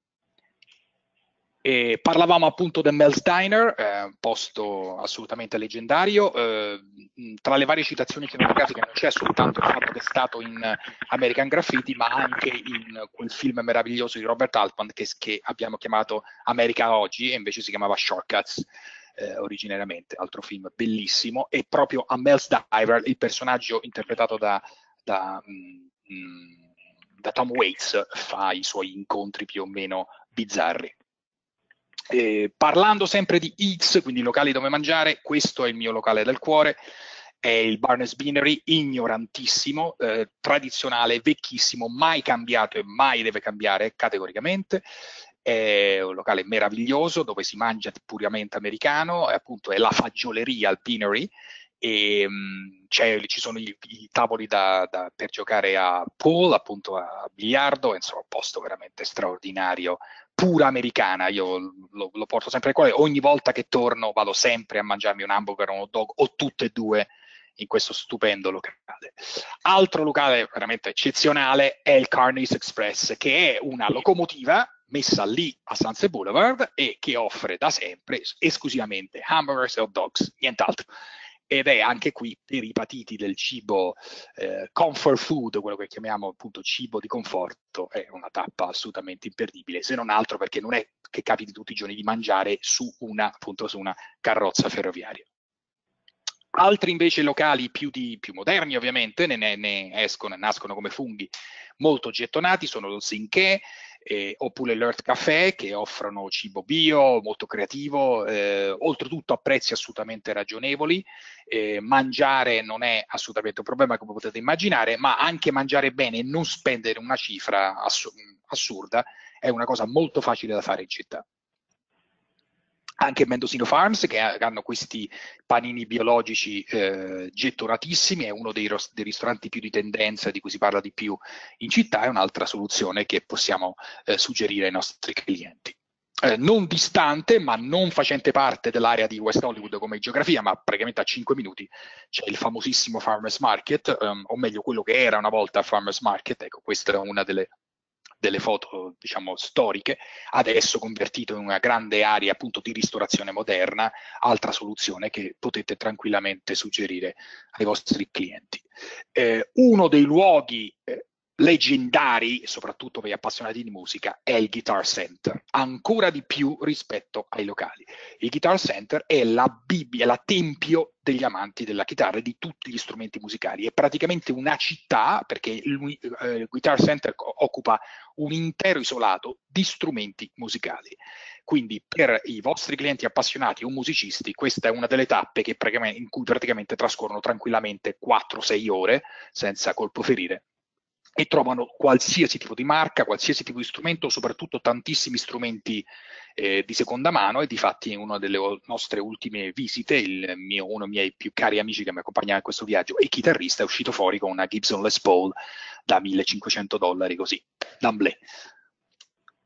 E parlavamo appunto del Mel's Diner, un posto assolutamente leggendario. Tra le varie citazioni cinematografiche non c'è soltanto il fatto che è stato in American Graffiti, ma anche in quel film meraviglioso di Robert Altman che abbiamo chiamato America Oggi e invece si chiamava Shortcuts originariamente, altro film bellissimo. E proprio a Mel's Diner, il personaggio interpretato da Tom Waits fa i suoi incontri più o meno bizzarri. Parlando sempre di X, quindi locali dove mangiare, questo è il mio locale del cuore, è il Barnes Beanery, ignorantissimo, tradizionale, vecchissimo, mai cambiato e mai deve cambiare categoricamente. È un locale meraviglioso dove si mangia puramente americano, appunto è la faggioleria al Beanery, e ci sono i tavoli per giocare a pool, appunto a biliardo, insomma un posto veramente straordinario, pura americana. Io lo porto sempre al cuore, ogni volta che torno vado sempre a mangiarmi un hamburger o un hot dog o tutte e due in questo stupendo locale. Altro locale veramente eccezionale è il Carneys Express, che è una locomotiva messa lì a Sunset Boulevard e che offre da sempre esclusivamente hamburgers e hot dogs, nient'altro. Ed è anche qui per i patiti del cibo comfort food, quello che chiamiamo appunto cibo di conforto, è una tappa assolutamente imperdibile, se non altro perché non è che capiti tutti i giorni di mangiare su una carrozza ferroviaria. Altri invece locali più moderni ovviamente nascono come funghi molto gettonati, sono lo Zinché, oppure l'Earth Café, che offrono cibo bio, molto creativo, oltretutto a prezzi assolutamente ragionevoli. Mangiare non è assolutamente un problema, come potete immaginare, ma anche mangiare bene e non spendere una cifra assurda è una cosa molto facile da fare in città. Anche Mendocino Farms, che hanno questi panini biologici gettonatissimi, è uno dei ristoranti più di tendenza di cui si parla di più in città, è un'altra soluzione che possiamo suggerire ai nostri clienti. Non distante, ma non facente parte dell'area di West Hollywood come geografia, ma praticamente a 5 minuti c'è il famosissimo Farmers Market, o meglio quello che era una volta Farmers Market. Ecco, questa è una delle foto, diciamo, storiche, adesso convertito in una grande area appunto di ristorazione moderna, altra soluzione che potete tranquillamente suggerire ai vostri clienti. Uno dei luoghi leggendari, soprattutto per gli appassionati di musica, è il Guitar Center, ancora di più rispetto ai locali. Il Guitar Center è la Bibbia, la tempio degli amanti della chitarra e di tutti gli strumenti musicali. È praticamente una città, perché il Guitar Center occupa un intero isolato di strumenti musicali. Quindi per i vostri clienti appassionati o musicisti, questa è una delle tappe in cui praticamente trascorrono tranquillamente 4-6 ore senza colpo ferire, e trovano qualsiasi tipo di marca, qualsiasi tipo di strumento, soprattutto tantissimi strumenti di seconda mano. E difatti in una delle nostre ultime visite uno dei miei più cari amici che mi accompagnava in questo viaggio e chitarrista è uscito fuori con una Gibson Les Paul da $1.500 così, d'amblè.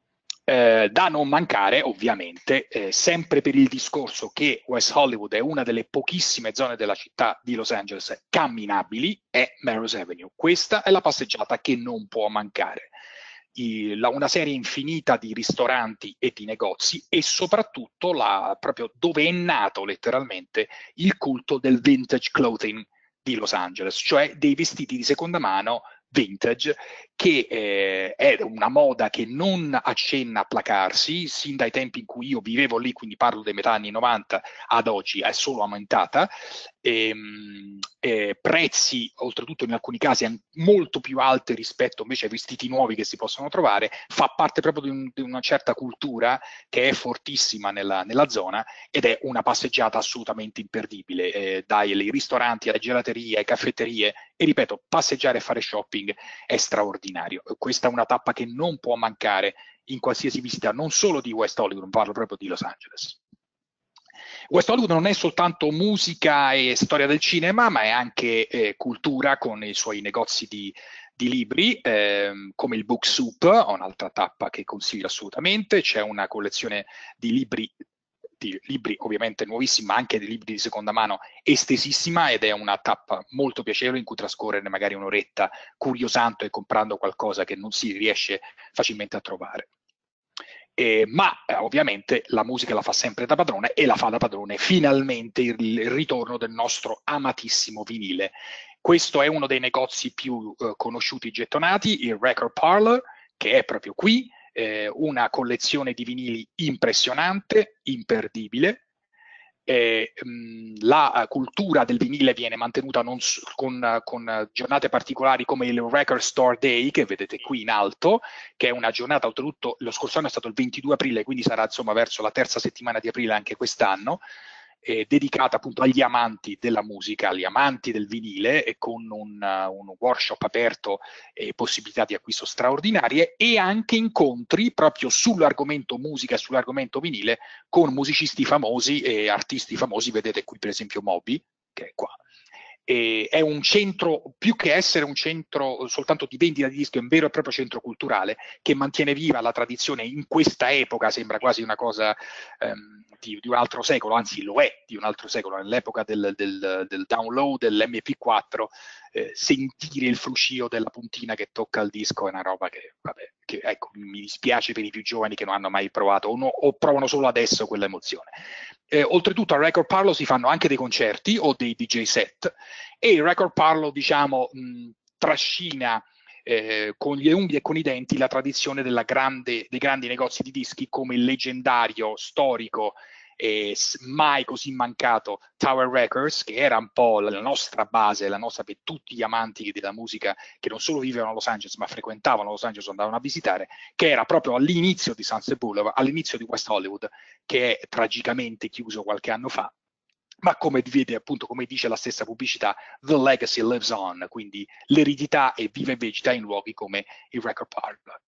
Da non mancare, ovviamente, sempre per il discorso che West Hollywood è una delle pochissime zone della città di Los Angeles camminabili, è Melrose Avenue. Questa è la passeggiata che non può mancare. Una serie infinita di ristoranti e di negozi e soprattutto proprio dove è nato letteralmente il culto del vintage clothing di Los Angeles, cioè dei vestiti di seconda mano vintage, che è una moda che non accenna a placarsi, sin dai tempi in cui io vivevo lì, quindi parlo dei metà anni 90 ad oggi, è solo aumentata, prezzi oltretutto in alcuni casi molto più alti rispetto invece ai vestiti nuovi che si possono trovare, fa parte proprio di una certa cultura che è fortissima nella zona ed è una passeggiata assolutamente imperdibile, dai ristoranti alle gelaterie, alle caffetterie, e ripeto, passeggiare e fare shopping è straordinario. Questa è una tappa che non può mancare in qualsiasi visita, non solo di West Hollywood, parlo proprio di Los Angeles. West Hollywood non è soltanto musica e storia del cinema, ma è anche cultura, con i suoi negozi di libri, come il Book Soup, un'altra tappa che consiglio assolutamente. C'è una collezione di libri ovviamente nuovissimi, ma anche di libri di seconda mano estesissima, ed è una tappa molto piacevole in cui trascorrere magari un'oretta curiosando e comprando qualcosa che non si riesce facilmente a trovare. Ma ovviamente la musica la fa sempre da padrone, e la fa da padrone finalmente il ritorno del nostro amatissimo vinile. Questo è uno dei negozi più conosciuti e gettonati, il Record Parlor, che è proprio qui, una collezione di vinili impressionante, imperdibile. La cultura del vinile viene mantenuta con giornate particolari come il Record Store Day, che vedete qui in alto, che è una giornata, oltretutto lo scorso anno è stato il 22 aprile, quindi sarà insomma verso la terza settimana di aprile anche quest'anno, dedicata appunto agli amanti della musica, agli amanti del vinile, e con un workshop aperto e possibilità di acquisto straordinarie, e anche incontri proprio sull'argomento musica, sull'argomento vinile, con musicisti famosi e artisti famosi. Vedete qui per esempio Moby, che è qua. È un centro, più che essere un centro soltanto di vendita di dischi, è un vero e proprio centro culturale che mantiene viva la tradizione in questa epoca. Sembra quasi una cosa di un altro secolo, anzi lo è di un altro secolo, nell'epoca del download dell'MP4, sentire il fruscio della puntina che tocca il disco è una roba che, vabbè, ecco, mi dispiace per i più giovani che non hanno mai provato o provano solo adesso quell'emozione. Oltretutto al Record Parlor si fanno anche dei concerti o dei DJ set, e il Record Parlor, diciamo, trascina con le unghie e con i denti la tradizione dei grandi negozi di dischi, come il leggendario, storico e mai così mancato Tower Records, che era un po' la nostra base, la nostra per tutti gli amanti della musica che non solo vivevano a Los Angeles ma frequentavano Los Angeles o andavano a visitare, che era proprio all'inizio di Sunset Boulevard, all'inizio di West Hollywood, che è tragicamente chiuso qualche anno fa. Ma come vede, appunto, come dice la stessa pubblicità, the legacy lives on, quindi l'eredità è viva e vegeta in luoghi come il Record Parlor.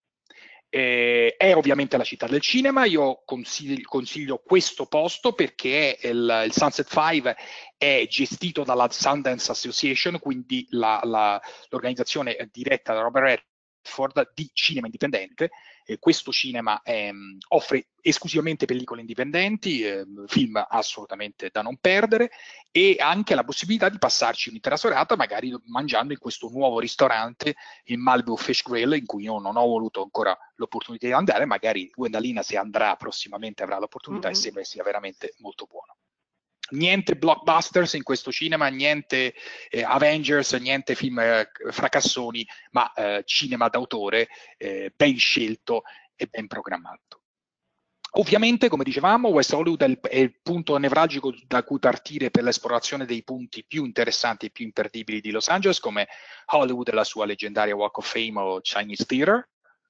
È ovviamente la città del cinema. Io consiglio questo posto perché il Sunset 5 è gestito dalla Sundance Association, quindi l'organizzazione diretta da Robert Redford di cinema indipendente. Questo cinema offre esclusivamente pellicole indipendenti, film assolutamente da non perdere, e anche la possibilità di passarci un'intera serata magari mangiando in questo nuovo ristorante, il Malibu Fish Grill, in cui io non ho voluto ancora l'opportunità di andare. Magari Gwendalina, se andrà prossimamente, avrà l'opportunità, e sembra sia veramente molto buono. Niente blockbusters in questo cinema, niente Avengers, niente film fracassoni, ma cinema d'autore, ben scelto e ben programmato. Ovviamente, come dicevamo, West Hollywood è il punto nevralgico da cui partire per l'esplorazione dei punti più interessanti e più imperdibili di Los Angeles, come Hollywood e la sua leggendaria Walk of Fame o Chinese Theater.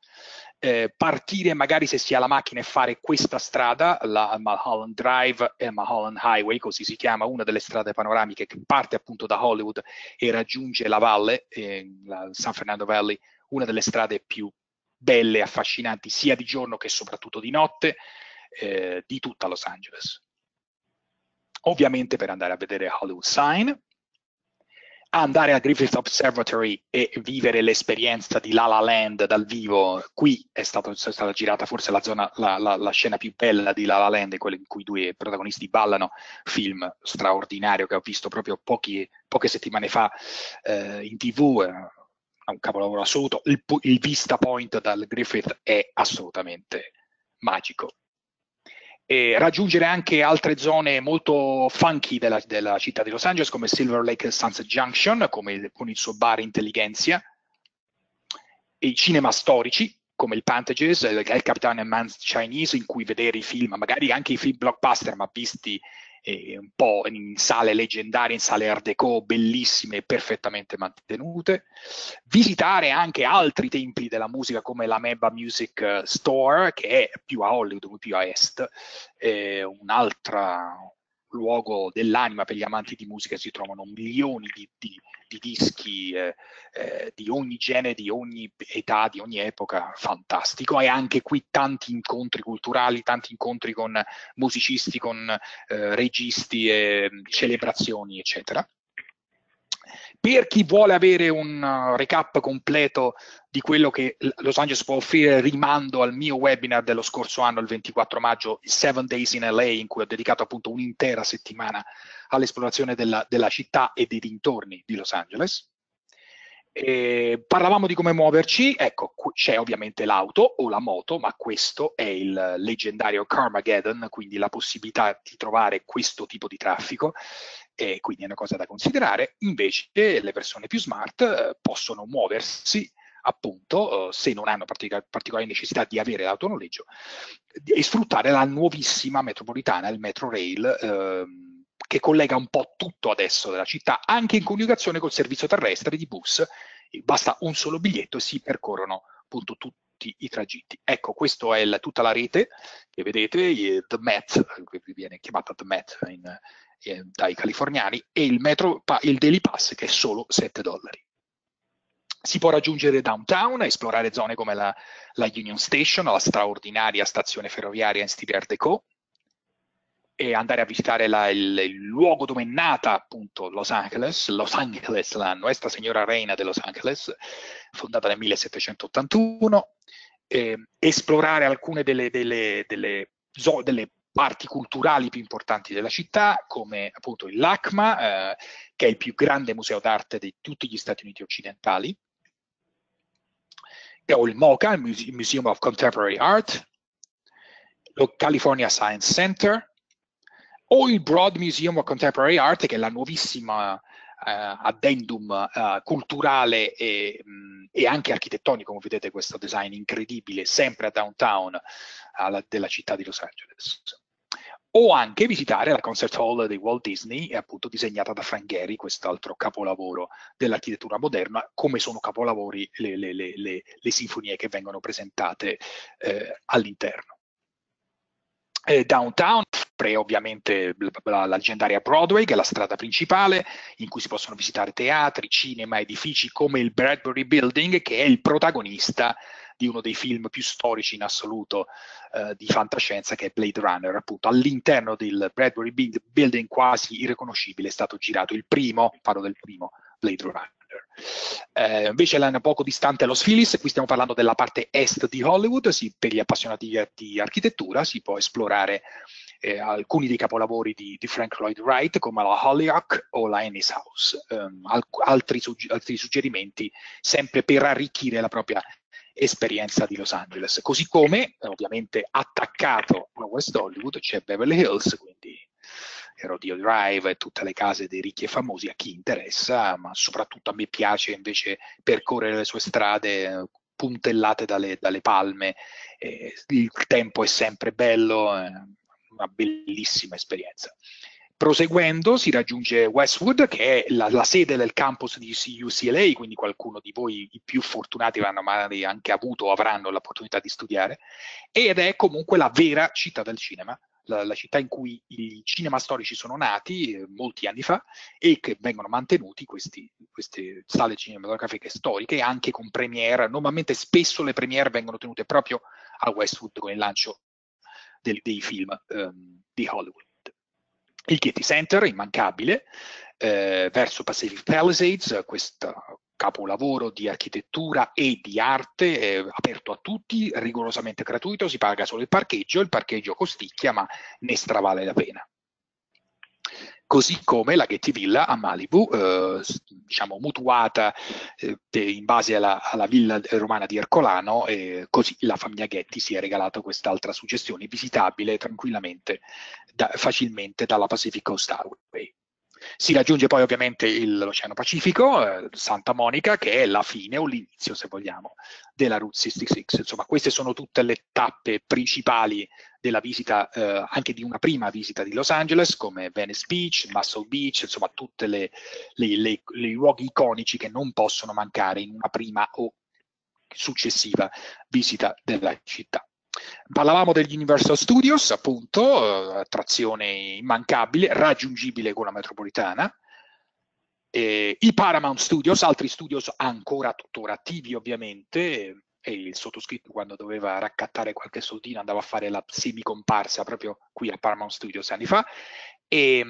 Partire magari, se si ha la macchina, e fare questa strada, la Mulholland Drive e Mulholland Highway, così si chiama, una delle strade panoramiche che parte appunto da Hollywood e raggiunge la valle, la San Fernando Valley, una delle strade più belle e affascinanti sia di giorno che soprattutto di notte di tutta Los Angeles. Ovviamente per andare a vedere Hollywood Sign. andare al Griffith Observatory e vivere l'esperienza di La La Land dal vivo. Qui è stata girata forse la scena più bella di La La Land, quella in cui i due protagonisti ballano, film straordinario che ho visto proprio poche settimane fa in TV, è un capolavoro assoluto. Il vista point dal Griffith è assolutamente magico. E raggiungere anche altre zone molto funky della città di Los Angeles, come Silver Lake e Sunset Junction, con il suo bar Intelligentsia, e i cinema storici, come il Pantages, il Captain and Man's Chinese, in cui vedere i film, magari anche i film blockbuster, ma visti un po' in sale leggendarie, in sale art déco, bellissime e perfettamente mantenute. Visitare anche altri templi della musica come la Meba Music Store, che è più a Hollywood, più a est, un altro luogo dell'anima per gli amanti di musica. Si trovano milioni di dischi di ogni genere, di ogni età, di ogni epoca, fantastico. E anche qui tanti incontri culturali, tanti incontri con musicisti, con registi, celebrazioni, eccetera. Per chi vuole avere un recap completo di quello che Los Angeles può offrire, rimando al mio webinar dello scorso anno, il 24 maggio, 7 Days in LA, in cui ho dedicato appunto un'intera settimana all'esplorazione della città e dei dintorni di Los Angeles. Parlavamo di come muoverci. Ecco, c'è ovviamente l'auto o la moto, ma questo è il leggendario Carmageddon, quindi la possibilità di trovare questo tipo di traffico, e quindi è una cosa da considerare. Invece le persone più smart possono muoversi, appunto, se non hanno particolari necessità di avere l'autonoleggio, e sfruttare la nuovissima metropolitana, il Metrorail, che collega un po' tutto adesso della città, anche in coniugazione col servizio terrestre di bus. Basta un solo biglietto e si percorrono appunto tutti i tragitti. Ecco, questa è tutta la rete che vedete, The Met, che viene chiamata The Met dai californiani, e il Daily Pass, che è solo $7. Si può raggiungere downtown, esplorare zone come la Union Station, la straordinaria stazione ferroviaria in stile Art Deco, e andare a visitare il luogo dove è nata appunto Los Angeles, la Nuestra Signora Reina de Los Angeles, fondata nel 1781, esplorare alcune delle parti culturali più importanti della città, come appunto il LACMA, che è il più grande museo d'arte di tutti gli Stati Uniti occidentali, o il MoCA, il Museum of Contemporary Art, lo California Science Center, o il Broad Museum of Contemporary Art, che è la nuovissima addendum culturale e anche architettonico. Come vedete, questo design incredibile, sempre a downtown della città di Los Angeles. O anche visitare la Concert Hall di Walt Disney, appunto disegnata da Frank Gehry, quest'altro capolavoro dell'architettura moderna, come sono capolavori le sinfonie che vengono presentate all'interno. Downtown, ovviamente la leggendaria Broadway, che è la strada principale, in cui si possono visitare teatri, cinema, edifici come il Bradbury Building, che è il protagonista di uno dei film più storici in assoluto di fantascienza, che è Blade Runner. Appunto, all'interno del Bradbury Building, quasi irriconoscibile, è stato girato il primo, parlo del primo, Blade Runner. Invece poco distante Los Feliz, qui stiamo parlando della parte est di Hollywood. Per gli appassionati di architettura si può esplorare alcuni dei capolavori di Frank Lloyd Wright, come la Holyoke o la Ennis House. Altri suggerimenti sempre per arricchire la propria esperienza di Los Angeles. Così come ovviamente attaccato a West Hollywood c'è Beverly Hills, quindi Rodeo Drive e tutte le case dei ricchi e famosi, a chi interessa, ma soprattutto a me piace invece percorrere le sue strade puntellate dalle palme. Il tempo è sempre bello, una bellissima esperienza. Proseguendo si raggiunge Westwood, che è la sede del campus di UCLA, quindi qualcuno di voi, i più fortunati, avranno magari anche avuto o avranno l'opportunità di studiare, ed è comunque la vera città del cinema, la città in cui i cinema storici sono nati molti anni fa e che vengono mantenuti, queste sale cinematografiche storiche, anche con premiere. Normalmente spesso le premiere vengono tenute proprio a Westwood con il lancio dei film di Hollywood. Il Getty Center, immancabile, verso Pacific Palisades, questo capolavoro di architettura e di arte, aperto a tutti, rigorosamente gratuito, si paga solo il parcheggio costicchia, ma ne stravale la pena. Così come la Getty Villa a Malibu, diciamo mutuata in base alla villa romana di Ercolano, così la famiglia Getty si è regalato quest'altra suggestione, visitabile tranquillamente, facilmente dalla Pacific Coast Highway. Si raggiunge poi ovviamente l'Oceano Pacifico, Santa Monica, che è la fine o l'inizio, se vogliamo, della Route 66. Insomma, queste sono tutte le tappe principali della visita, anche di una prima visita di Los Angeles, come Venice Beach, Muscle Beach, insomma tutti i luoghi iconici che non possono mancare in una prima o successiva visita della città. Parlavamo degli Universal Studios, appunto, attrazione immancabile, raggiungibile con la metropolitana. I Paramount Studios, altri studios ancora tuttora attivi ovviamente, e il sottoscritto quando doveva raccattare qualche soldino andava a fare la semicomparsa proprio qui al Paramount Studios anni fa. E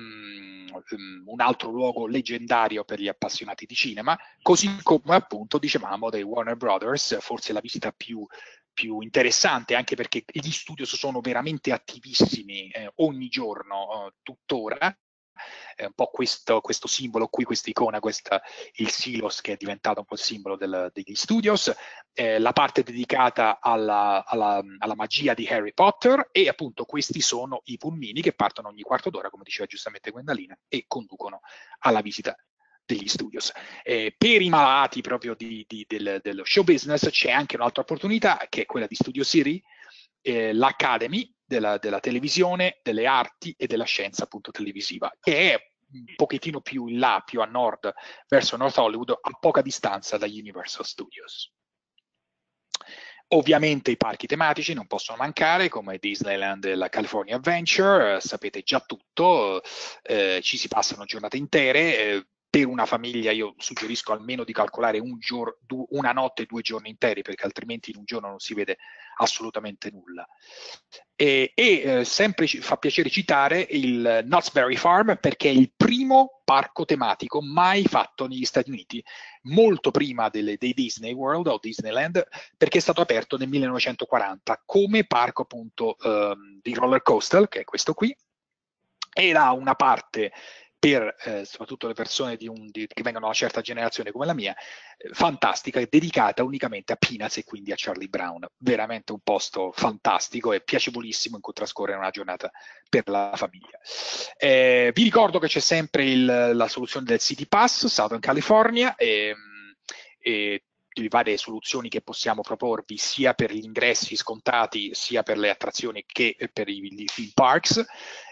un altro luogo leggendario per gli appassionati di cinema, così come appunto dicevamo dei Warner Brothers, forse la visita più interessante, anche perché gli studios sono veramente attivissimi ogni giorno, tuttora. Un po' questo simbolo qui, questa icona, il silos che è diventato un po' il simbolo degli studios, la parte dedicata alla magia di Harry Potter, e appunto questi sono i pulmini che partono ogni quarto d'ora, come diceva giustamente Gwendalina, e conducono alla visita degli studios. Per i malati proprio dello show business c'è anche un'altra opportunità, che è quella di Studio City, l'Academy della televisione, delle arti e della scienza appunto televisiva, che è un pochettino più in là, più a nord, verso North Hollywood, a poca distanza dagli Universal Studios. Ovviamente i parchi tematici non possono mancare, come Disneyland e la California Adventure, sapete già tutto, ci si passano giornate intere. Per una famiglia io suggerisco almeno di calcolare una notte e 2 giorni interi, perché altrimenti in un giorno non si vede assolutamente nulla. Sempre fa piacere citare il Knott's Berry Farm, perché è il primo parco tematico mai fatto negli Stati Uniti, molto prima dei Disney World o Disneyland, perché è stato aperto nel 1940 come parco appunto di roller coaster, che è questo qui, ed ha una parte per soprattutto le persone che vengono da una certa generazione come la mia, fantastica, dedicata unicamente a Peanuts e quindi a Charlie Brown. Veramente un posto fantastico e piacevolissimo in cui trascorrere una giornata per la famiglia. Vi ricordo che c'è sempre la soluzione del City Pass, Southern California, e le varie soluzioni che possiamo proporvi sia per gli ingressi scontati sia per le attrazioni che per i theme parks.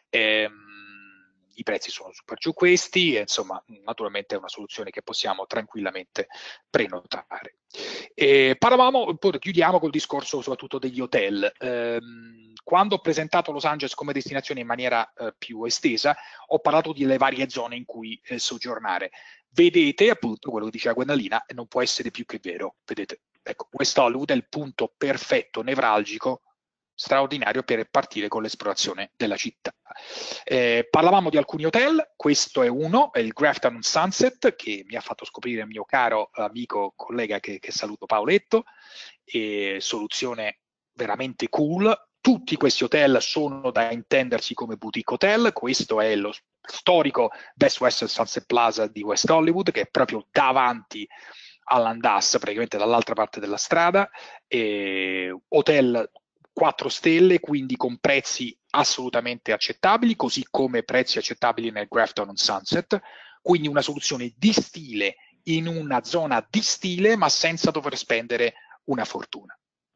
I prezzi sono super giù questi, e insomma naturalmente è una soluzione che possiamo tranquillamente prenotare. Poi chiudiamo col discorso soprattutto degli hotel. Quando ho presentato Los Angeles come destinazione in maniera più estesa, ho parlato delle varie zone in cui soggiornare. Vedete appunto quello che diceva Gwendalina, non può essere più che vero. Vedete, ecco, West Hollywood è il punto perfetto, nevralgico, straordinario per partire con l'esplorazione della città. Parlavamo di alcuni hotel, questo è uno, è il Grafton Sunset, che mi ha fatto scoprire il mio caro amico, collega che saluto, Paoletto, soluzione veramente cool. Tutti questi hotel sono da intendersi come boutique hotel. Questo è lo storico Best Western Sunset Plaza di West Hollywood, che è proprio davanti all'Andas, praticamente dall'altra parte della strada. Hotel 4 stelle, quindi con prezzi assolutamente accettabili, così come prezzi accettabili nel Grafton Sunset, quindi una soluzione di stile in una zona di stile, ma senza dover spendere una fortuna.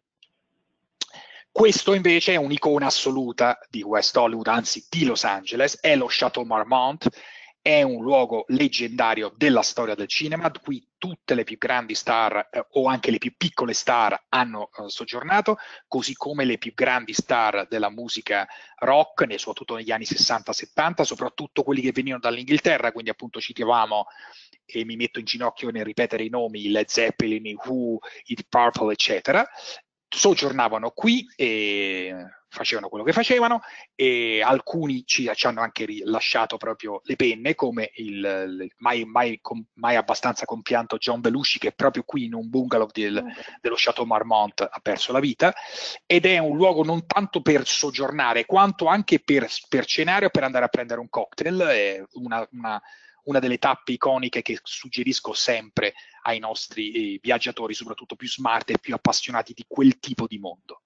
Questo invece è un'icona assoluta di West Hollywood, anzi di Los Angeles, è lo Chateau Marmont. È un luogo leggendario della storia del cinema, qui tutte le più grandi star o anche le più piccole star hanno soggiornato, così come le più grandi star della musica rock, soprattutto negli anni 60-70, soprattutto quelli che venivano dall'Inghilterra, quindi appunto citavamo, e mi metto in ginocchio nel ripetere i nomi, i Led Zeppelin, i Who, i Deep Purple, eccetera, soggiornavano qui e facevano quello che facevano, e alcuni ci hanno anche rilasciato proprio le penne, come il mai abbastanza compianto John Belushi, che proprio qui in un bungalow dello Chateau Marmont ha perso la vita, ed è un luogo non tanto per soggiornare quanto anche per cenare o per andare a prendere un cocktail. È una delle tappe iconiche che suggerisco sempre ai nostri viaggiatori, soprattutto più smart e più appassionati di quel tipo di mondo.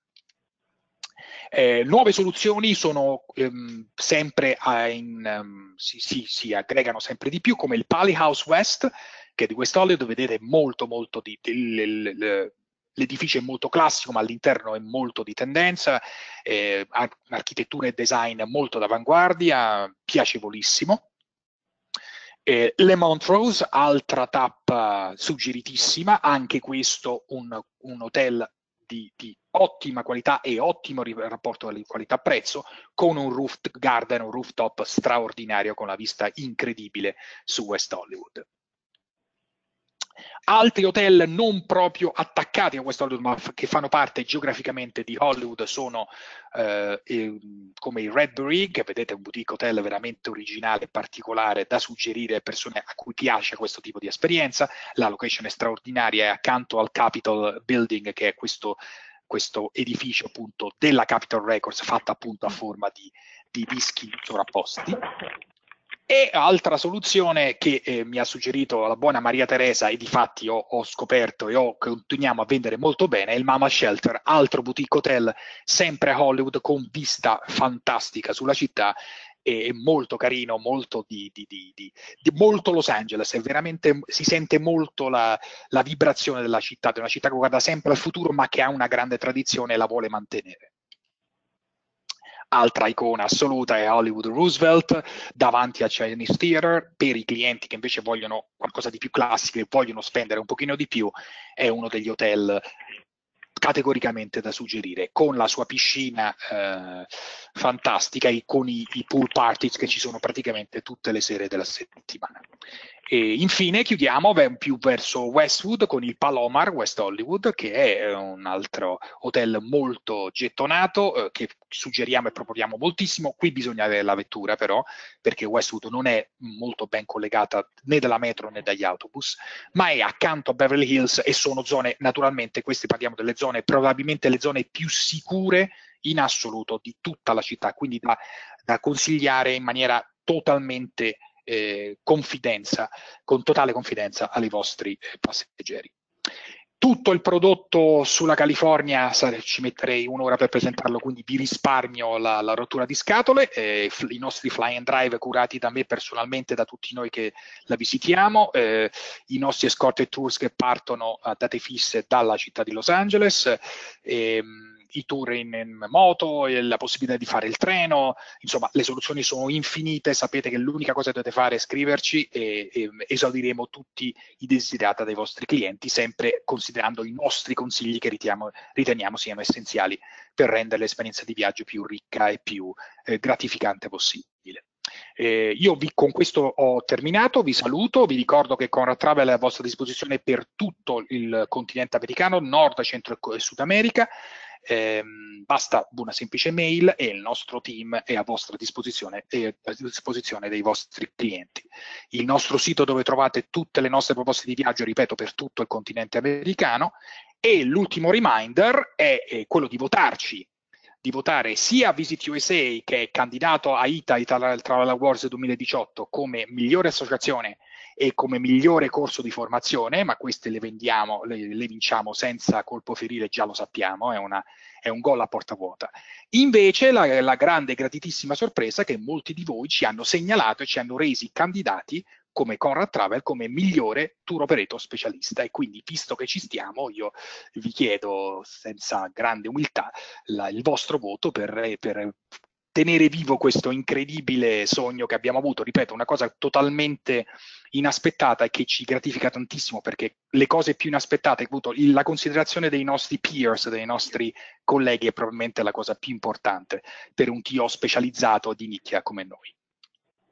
Nuove soluzioni sono sempre si aggregano sempre di più, come il Pali House West, che di West Hollywood vedete molto l'edificio è molto classico, ma all'interno è molto di tendenza, architettura e design molto d'avanguardia, piacevolissimo. Le Montrose, altra tappa suggeritissima, anche questo un hotel di ottima qualità e ottimo rapporto qualità-prezzo, con un rooftop straordinario con la vista incredibile su West Hollywood. Altri hotel non proprio attaccati a West Hollywood, ma che fanno parte geograficamente di Hollywood, sono come il Redbury, che vedete è un boutique hotel veramente originale e particolare da suggerire a persone a cui piace questo tipo di esperienza. La location è straordinaria, è accanto al Capitol Building, che è questo edificio appunto della Capitol Records, fatta appunto a forma di dischi sovrapposti. E altra soluzione che mi ha suggerito la buona Maria Teresa, e difatti ho scoperto e continuiamo a vendere molto bene, è il Mama Shelter, altro boutique hotel sempre a Hollywood con vista fantastica sulla città, e molto carino, molto molto Los Angeles, è veramente, si sente molto la vibrazione della città, di una città che guarda sempre al futuro ma che ha una grande tradizione e la vuole mantenere. Altra icona assoluta è Hollywood Roosevelt, davanti al Chinese Theater. Per i clienti che invece vogliono qualcosa di più classico e vogliono spendere un pochino di più, è uno degli hotel categoricamente da suggerire, con la sua piscina fantastica e con i pool parties che ci sono praticamente tutte le sere della settimana. E infine chiudiamo più verso Westwood con il Palomar West Hollywood, che è un altro hotel molto gettonato, che suggeriamo e proponiamo moltissimo. Qui bisogna avere la vettura però, perché Westwood non è molto ben collegata né dalla metro né dagli autobus, ma è accanto a Beverly Hills, e sono zone, naturalmente queste parliamo delle zone, probabilmente le zone più sicure in assoluto di tutta la città, quindi da consigliare in maniera totalmente con totale confidenza ai vostri passeggeri. Tutto il prodotto sulla California ci metterei un'ora per presentarlo, quindi vi risparmio la rottura di scatole. I nostri fly and drive curati da me personalmente, da tutti noi che la visitiamo, i nostri escorted tours che partono a date fisse dalla città di Los Angeles, i tour in moto, la possibilità di fare il treno, insomma le soluzioni sono infinite. Sapete che l'unica cosa che dovete fare è scriverci e esaudiremo tutti i desiderata dei vostri clienti, sempre considerando i nostri consigli che riteniamo siano essenziali per rendere l'esperienza di viaggio più ricca e più gratificante possibile. Io con questo ho terminato, vi saluto, vi ricordo che Conrad Travel è a vostra disposizione per tutto il continente americano, Nord, Centro e Sud America. Basta una semplice mail e il nostro team è a vostra disposizione e a disposizione dei vostri clienti. Il nostro sito dove trovate tutte le nostre proposte di viaggio, ripeto, per tutto il continente americano. E l'ultimo reminder è quello di votarci, di votare sia Visit USA, che è candidato a ITA, Italian Travel Awards 2018, come migliore associazione e come migliore corso di formazione, ma queste le vinciamo senza colpo ferile, già lo sappiamo, è un gol a porta vuota. Invece la grande e gratitissima sorpresa è che molti di voi ci hanno segnalato e ci hanno resi candidati come Conrad Travel come migliore tour operator specialista, e quindi visto che ci stiamo io vi chiedo senza grande umiltà il vostro voto per tenere vivo questo incredibile sogno che abbiamo avuto. Ripeto, una cosa totalmente inaspettata e che ci gratifica tantissimo, perché le cose più inaspettate, la considerazione dei nostri peers, dei nostri colleghi, è probabilmente la cosa più importante per un TO specializzato di nicchia come noi.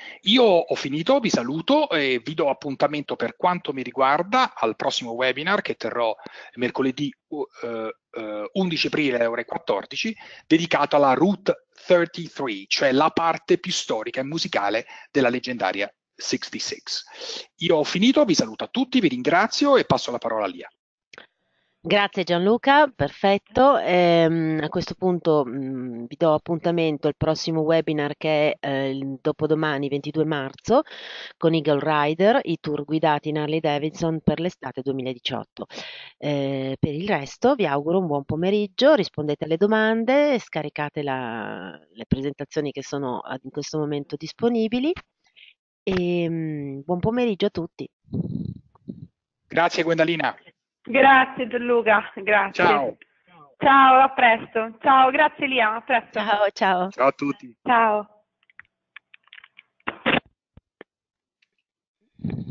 Io ho finito, vi saluto e vi do appuntamento per quanto mi riguarda al prossimo webinar che terrò mercoledì 11 aprile alle ore 14, dedicato alla Route 33, cioè la parte più storica e musicale della leggendaria 66. Io ho finito, vi saluto a tutti, vi ringrazio e passo la parola a Lia. Grazie Gianluca, perfetto. A questo punto vi do appuntamento al prossimo webinar che è il dopodomani 22 marzo con Eagle Rider, i tour guidati in Harley Davidson per l'estate 2018. Per il resto vi auguro un buon pomeriggio, rispondete alle domande, scaricate le presentazioni che sono in questo momento disponibili e buon pomeriggio a tutti. Grazie Gwendalina. Grazie Gianluca, grazie. Ciao. Ciao, a presto. Ciao, grazie Lia, a presto. Ciao, ciao. Ciao a tutti. Ciao.